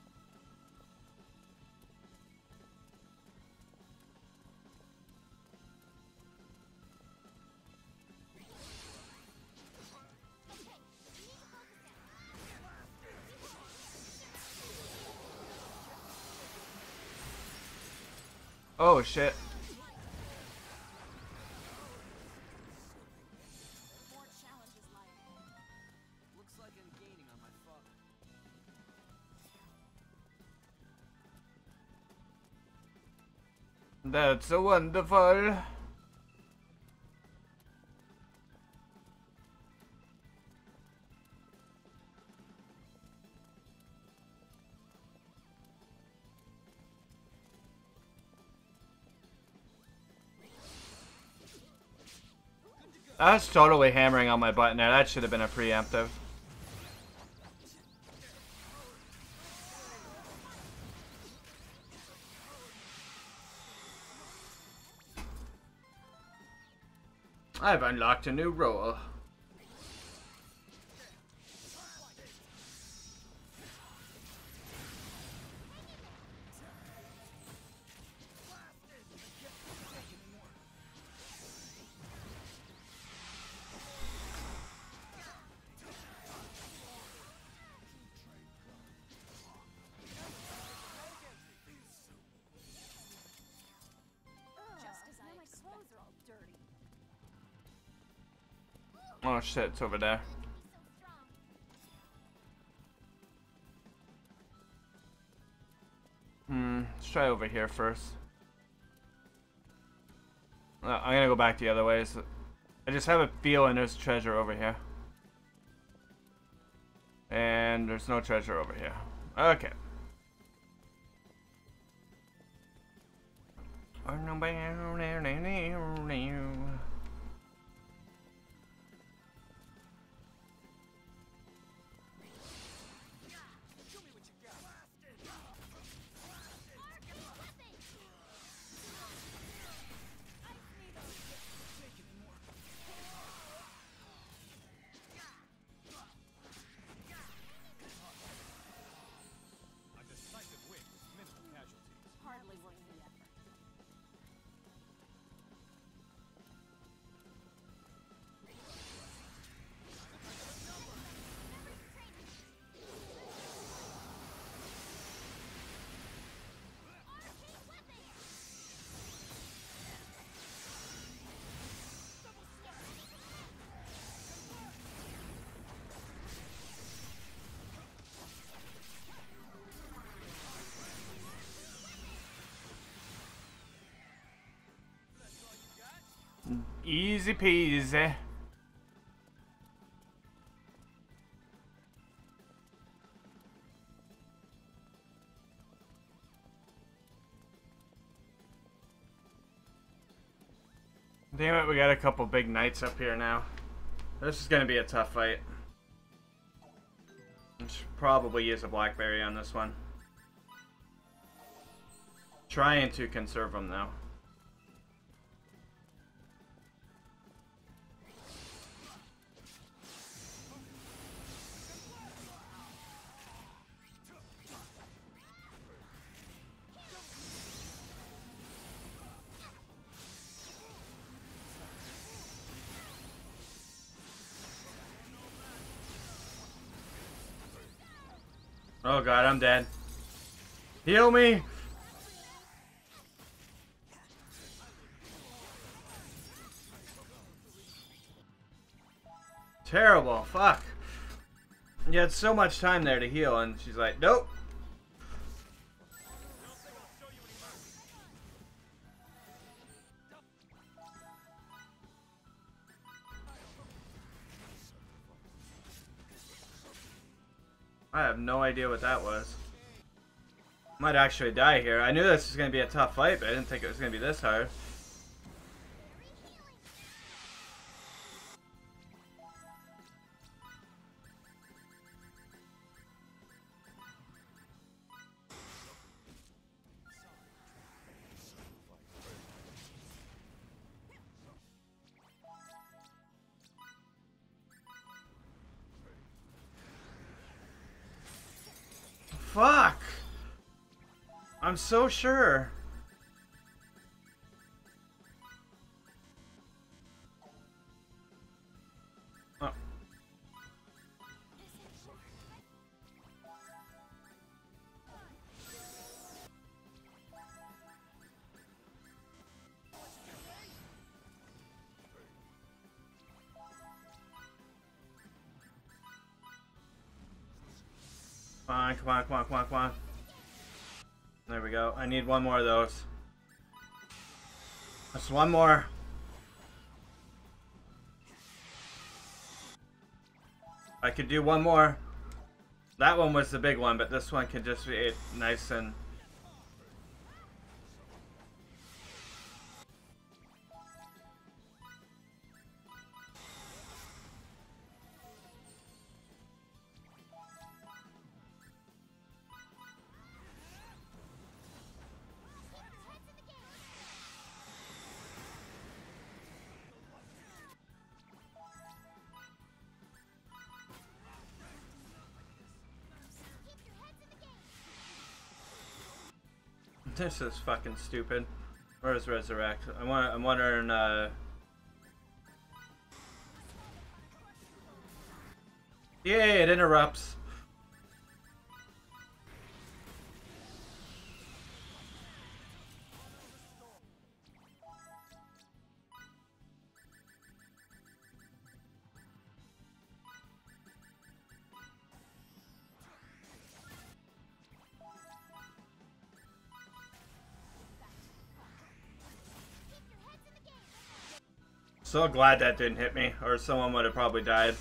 oh shit. More challenges lie ahead. Looks like I'm gaining on my father. That's so wonderful. I was totally hammering on my button there. That should have been a preemptive. I've unlocked a new role. Just as I expected. Clothes are all dirty. Oh shit, it's over there. Let's try over here first. I'm gonna go back the other way. So I just have a feeling there's treasure over here. And there's no treasure over here. Okay. Hardly worth the effort. Easy peasy. Damn it, we got a couple big knights up here now. This is gonna be a tough fight. I should probably use a blackberry on this one. Trying to conserve them though. Oh god, I'm dead. Heal me! Terrible, fuck. You had so much time there to heal, and she's like, nope. I have no idea what that was. Might actually die here. I knew this was going to be a tough fight, but I didn't think it was going to be this hard. Fuck! I'm so sure. Oh. Come on, come on, come on, come on. There we go. I need one more of those. Just one more. I could do one more. That one was the big one, but this one can just be nice and... This is fucking stupid. Where's Resurrect? I'm wondering, Yay, it interrupts. So glad that didn't hit me, or someone would have probably died.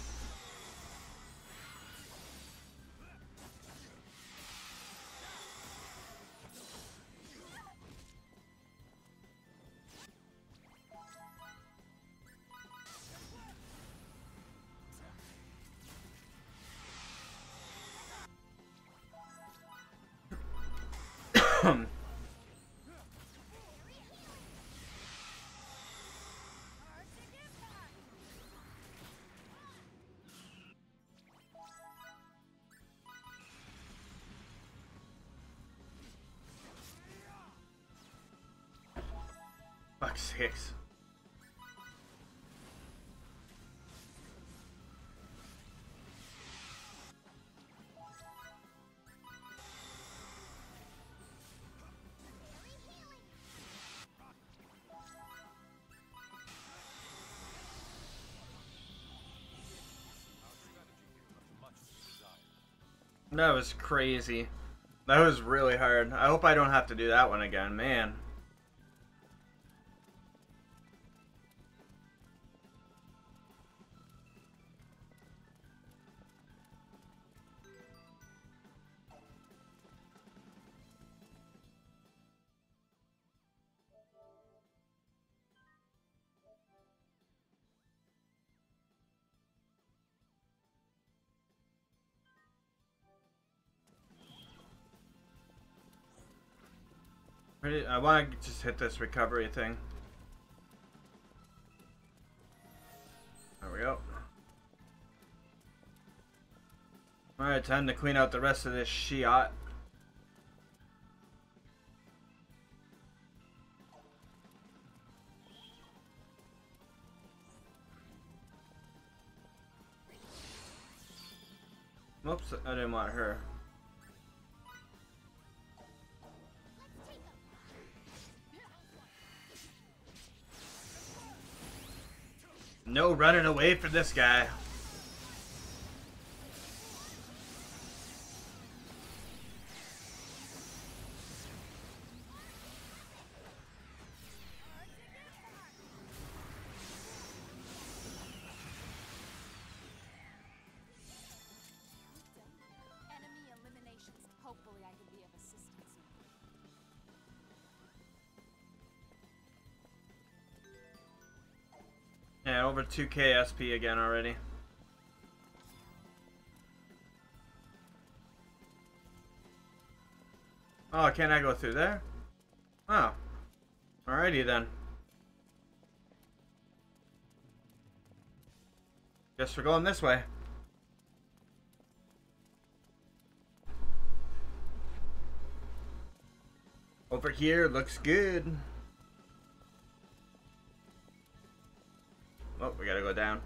Fuck's sakes. That was crazy. That was really hard. I hope I don't have to do that one again, man. I want to just hit this recovery thing. There we go. Alright, time to clean out the rest of this shit. Oops, I didn't want her. No running away from this guy. Enemy eliminations. Hopefully I can be of assistance. Yeah, over 2k SP again already. Oh, can't I go through there? Oh. Alrighty then. Guess we're going this way. Over here looks good. Oh, we gotta go down.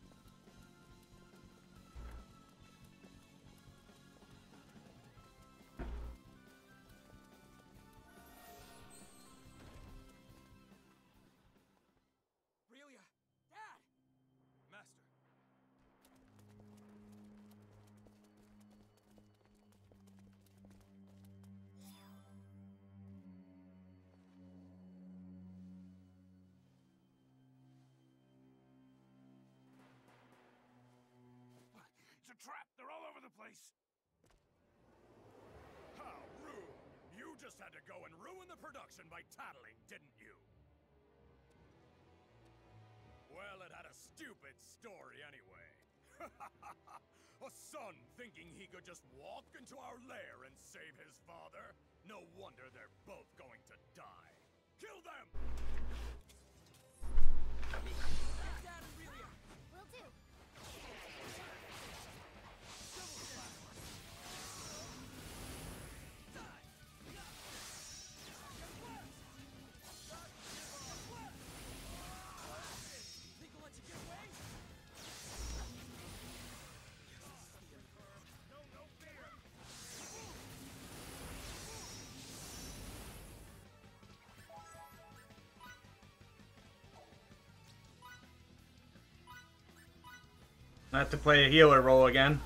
Aurelia! Dad! Master. It's a trap! They're all over the place! How rude! You just had to go and ruin the production by tattling, didn't you? Well, it had a stupid story anyway. A son thinking he could just walk into our lair and save his father? No wonder they're both going to die. Kill them! Dad, Aurelia! Will do. Think we'll let you get away? No fear! I have to play a healer role again.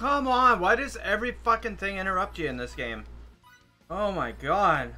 come on. Why does every fucking thing interrupt you in this game? Oh my god.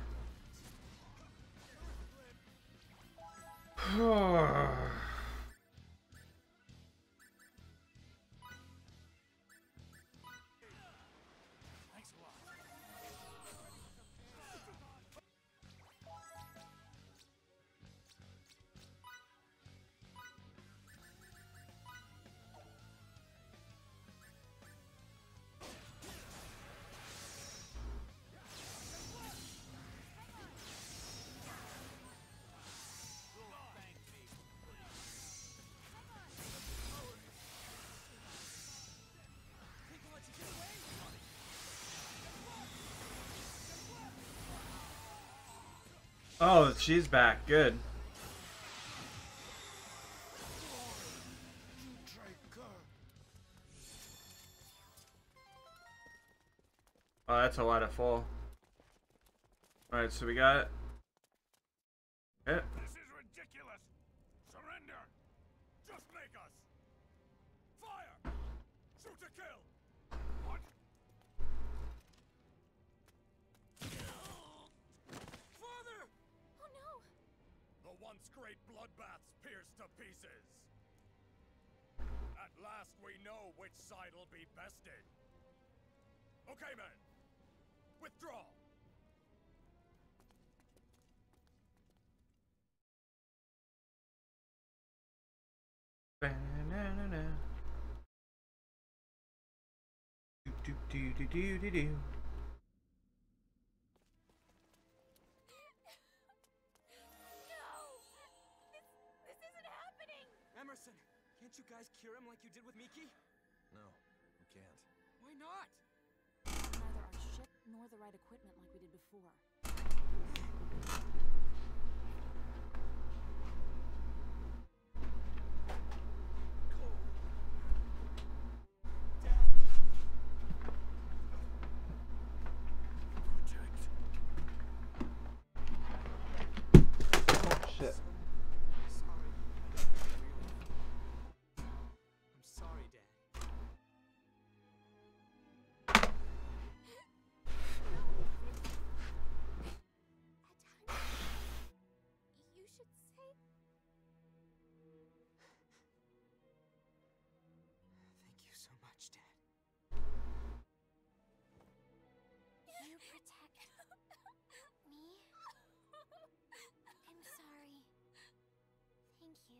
Oh, she's back. Good. Oh, that's a lot of full. Alright, so we got... Yeah. This is ridiculous! Surrender! Just make us! Fire! Shoot to kill! What? Father! Oh no! The once great bloodbaths pierced to pieces. At last we know which side'll be bested. Okay, men. Withdraw. Do. This isn't happening! Emerson, can't you guys cure him like you did with Miki? No, we can't. Why not? Neither our ship nor the right equipment like we did before. Shit. Sorry. I'm sorry, Dad. You should say... Thank you so much, Dad. You protect me? I'm sorry. Thank you.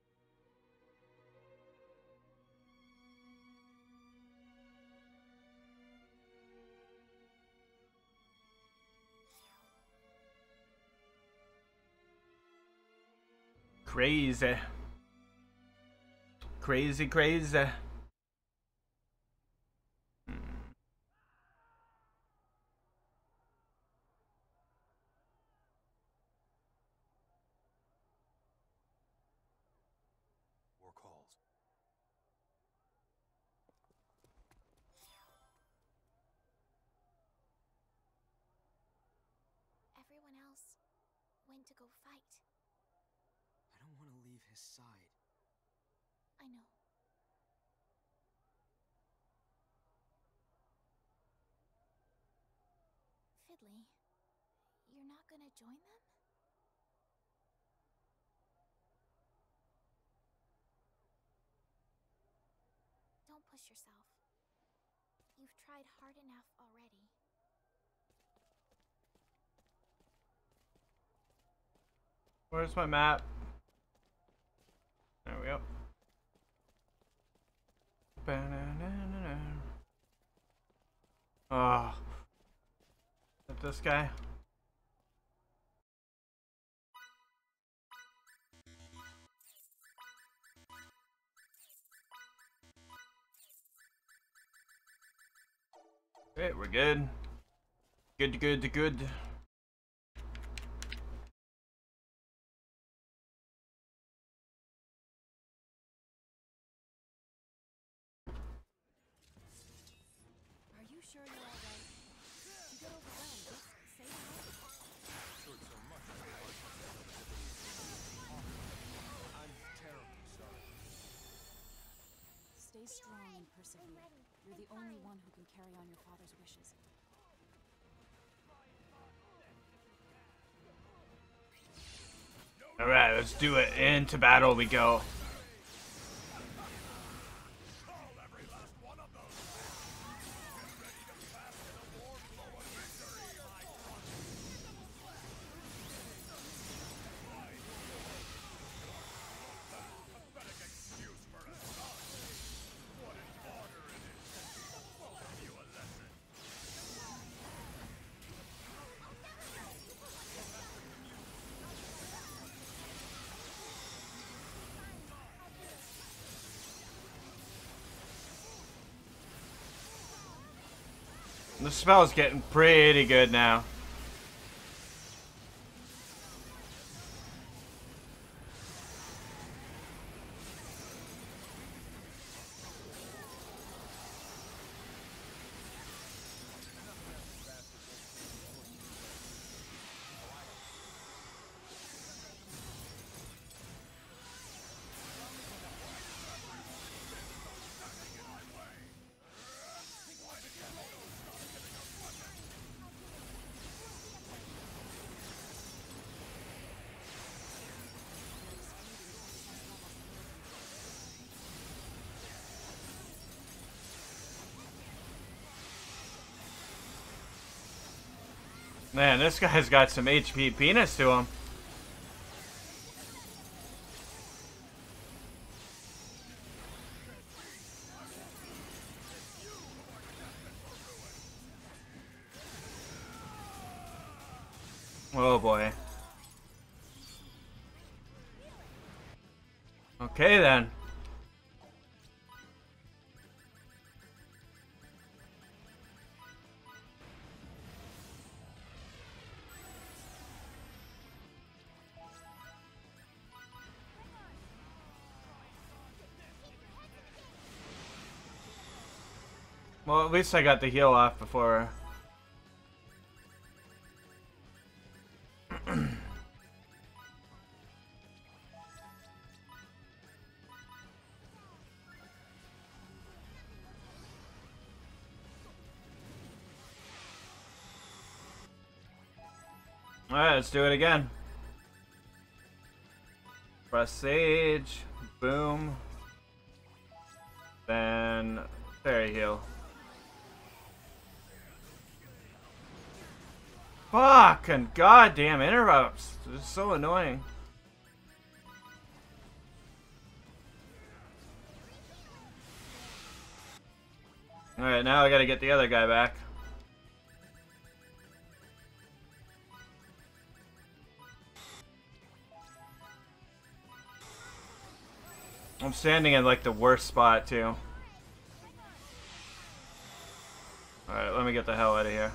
Crazy. Crazy, crazy. War calls. Everyone else went to go fight. I don't want to leave his side. I know. Fiddly, you're not gonna join them? Don't push yourself. You've tried hard enough already. Where's my map? There we go. Oh. Is it this guy? Okay, we're good. Good. Are you sure you're alright? You get overwhelmed, just say hello. I'm terribly sorry. Stay strong and persevere. You're the only one who can carry on your father's wishes. Alright, let's do it. Into battle we go. The spell's getting pretty good now. Man, this guy's got some HP penis to him. Oh boy. Okay then. Well, at least I got the heal off before. Alright, let's do it again. Press Sage, boom, then fairy heal. Fucking goddamn interrupts. This is so annoying. Alright, now I gotta get the other guy back. I'm standing in like the worst spot too. Alright, let me get the hell out of here.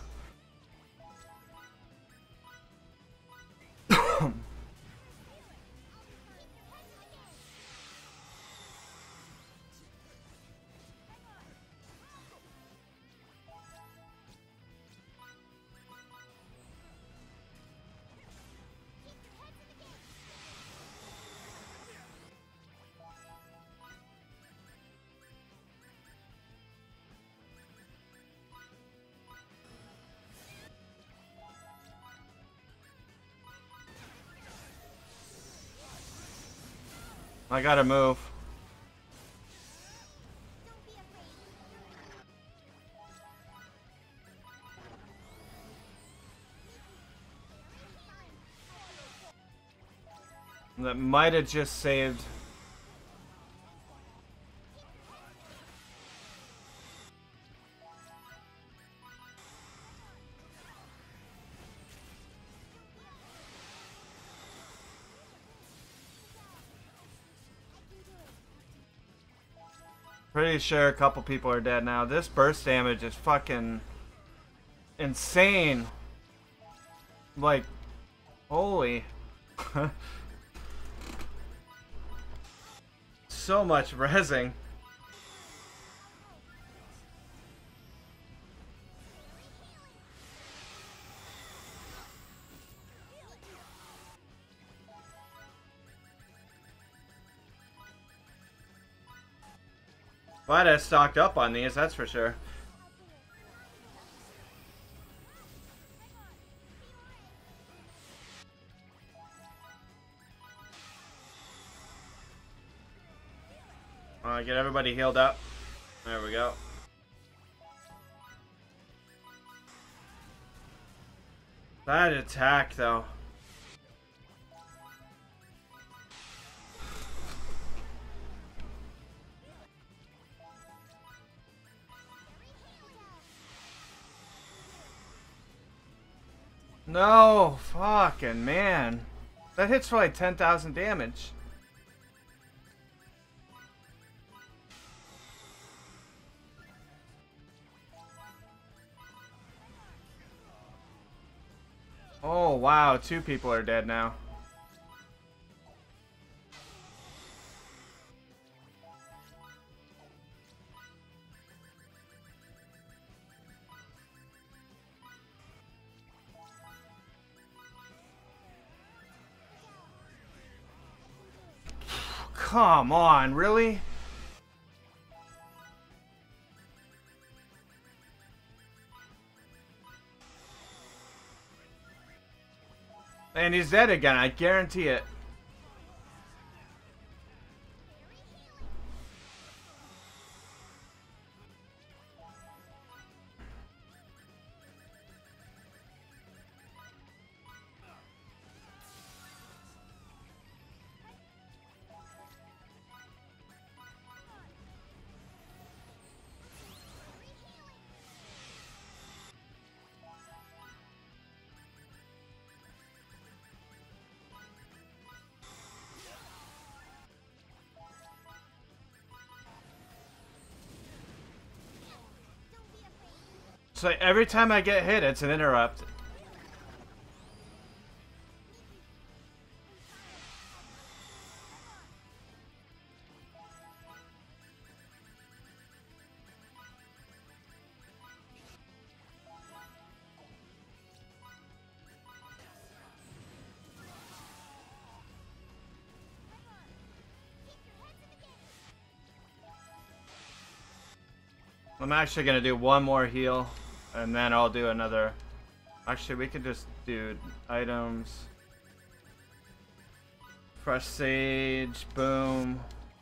I gotta move. That might have just saved. Pretty sure a couple people are dead now. This burst damage is fucking insane. Like, holy. So much rezzing. Glad I stocked up on these, that's for sure. Get everybody healed up. There we go. That attack, though. No, fucking man. That hits for like 10,000 damage. Oh, wow. 2 people are dead now. Come on, really? And he's dead again, I guarantee it. It's like every time I get hit, it's an interrupt. I'm actually gonna do one more heal. And then I'll do another. Actually, we could just do items. Fresh sage, boom.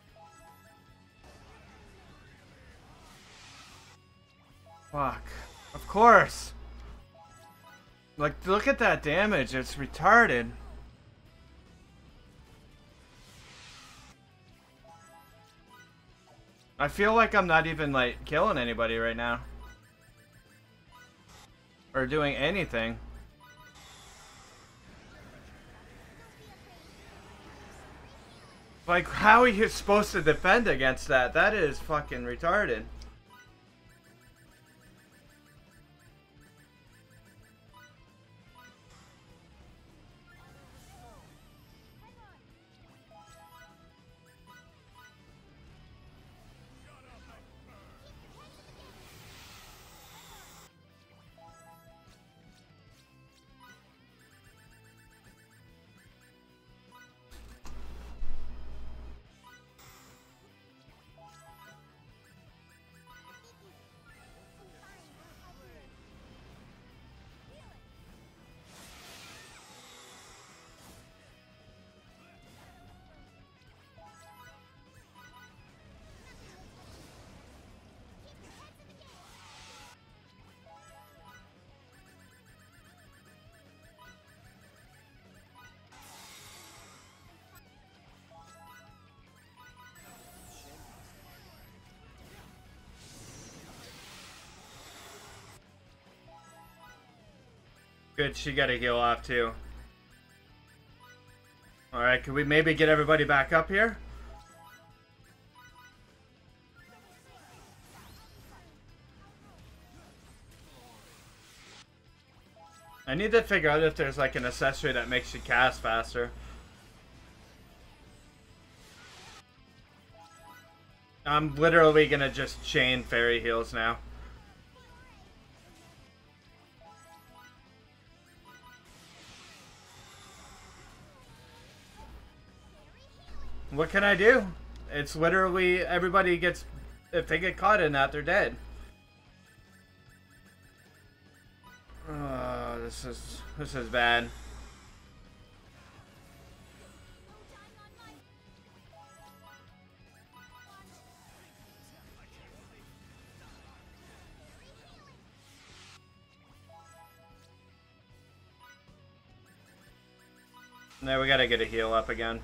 Fuck. Of course. Like, look at that damage. It's retarded. I feel like I'm not even, like, killing anybody right now. Or doing anything. Like, how are you supposed to defend against that? That is fucking retarded. Good, she got a heal off too. Alright, can we maybe get everybody back up here? I need to figure out if there's like an accessory that makes you cast faster. I'm literally gonna just chain fairy heals now. What can I do? It's literally everybody gets if they get caught in that, they're dead. Oh, this is bad. No, we gotta get a heal up again.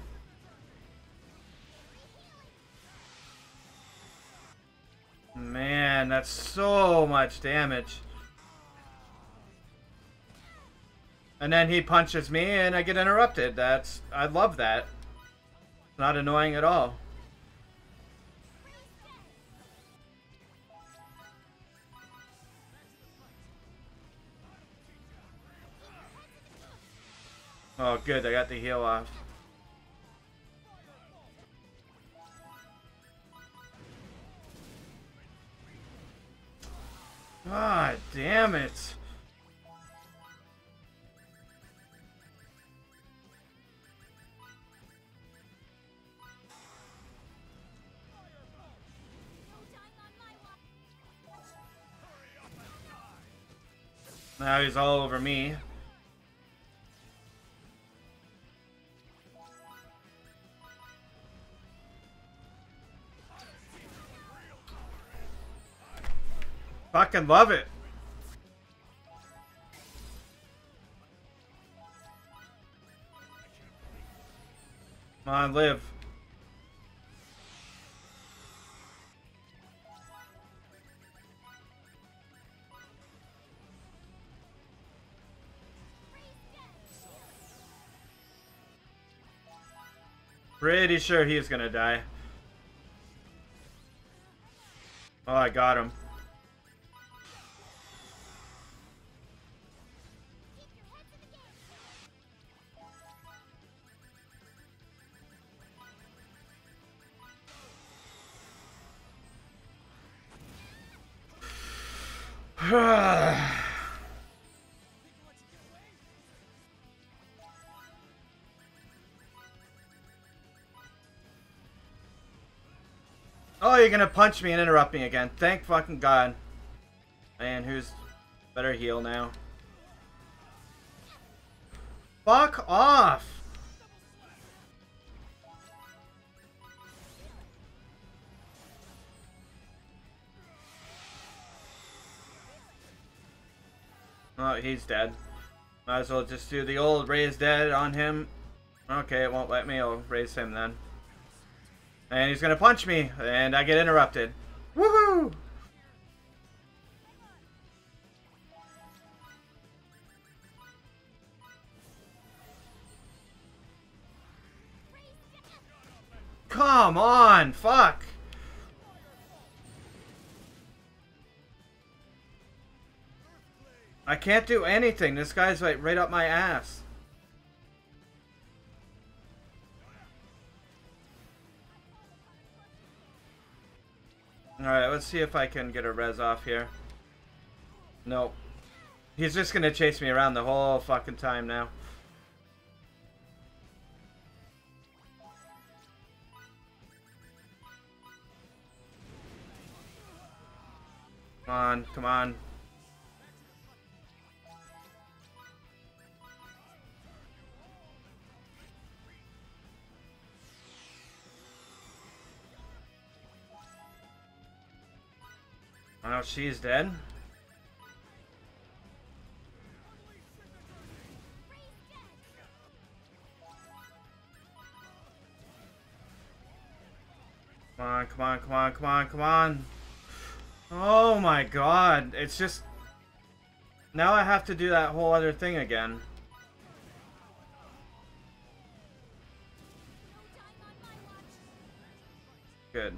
Man, that's so much damage. And then he punches me and I get interrupted. I love that. Not annoying at all. Oh, good. I got the heal off. God damn it. Now he's all over me. Fucking love it. Come on, live. Pretty sure he's gonna die. Oh, I got him. Oh, you're gonna punch me and interrupt me again. Thank fucking God. Man, who's better heal now? Fuck off! Oh, he's dead. Might as well just do the old raise dead on him. Okay, it won't let me. I'll raise him then. And he's gonna punch me, and I get interrupted. Woohoo! Come on, fuck! I can't do anything. This guy's like right up my ass. Alright, let's see if I can get a res off here. Nope. He's just gonna chase me around the whole fucking time now. Come on, come on. Oh, she's dead. Come on, come on, come on, come on, come on. Oh my God. It's just... Now I have to do that whole other thing again. Good.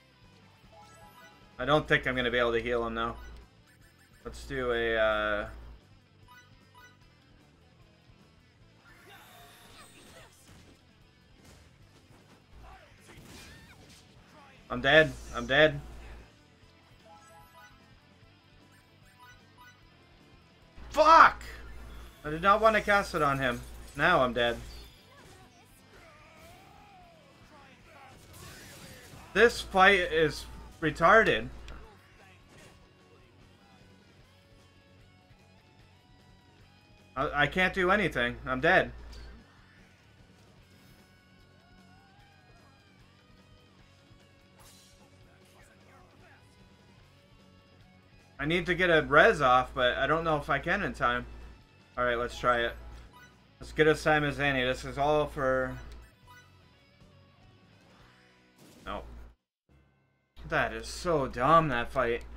I don't think I'm going to be able to heal him though. Let's do a, I'm dead. I'm dead. Fuck! I did not want to cast it on him. Now I'm dead. This fight is retarded. I can't do anything. I'm dead. I need to get a res off, but I don't know if I can in time. Alright, let's try it. Let's get us time as any. This is all for... No. That is so dumb, that fight.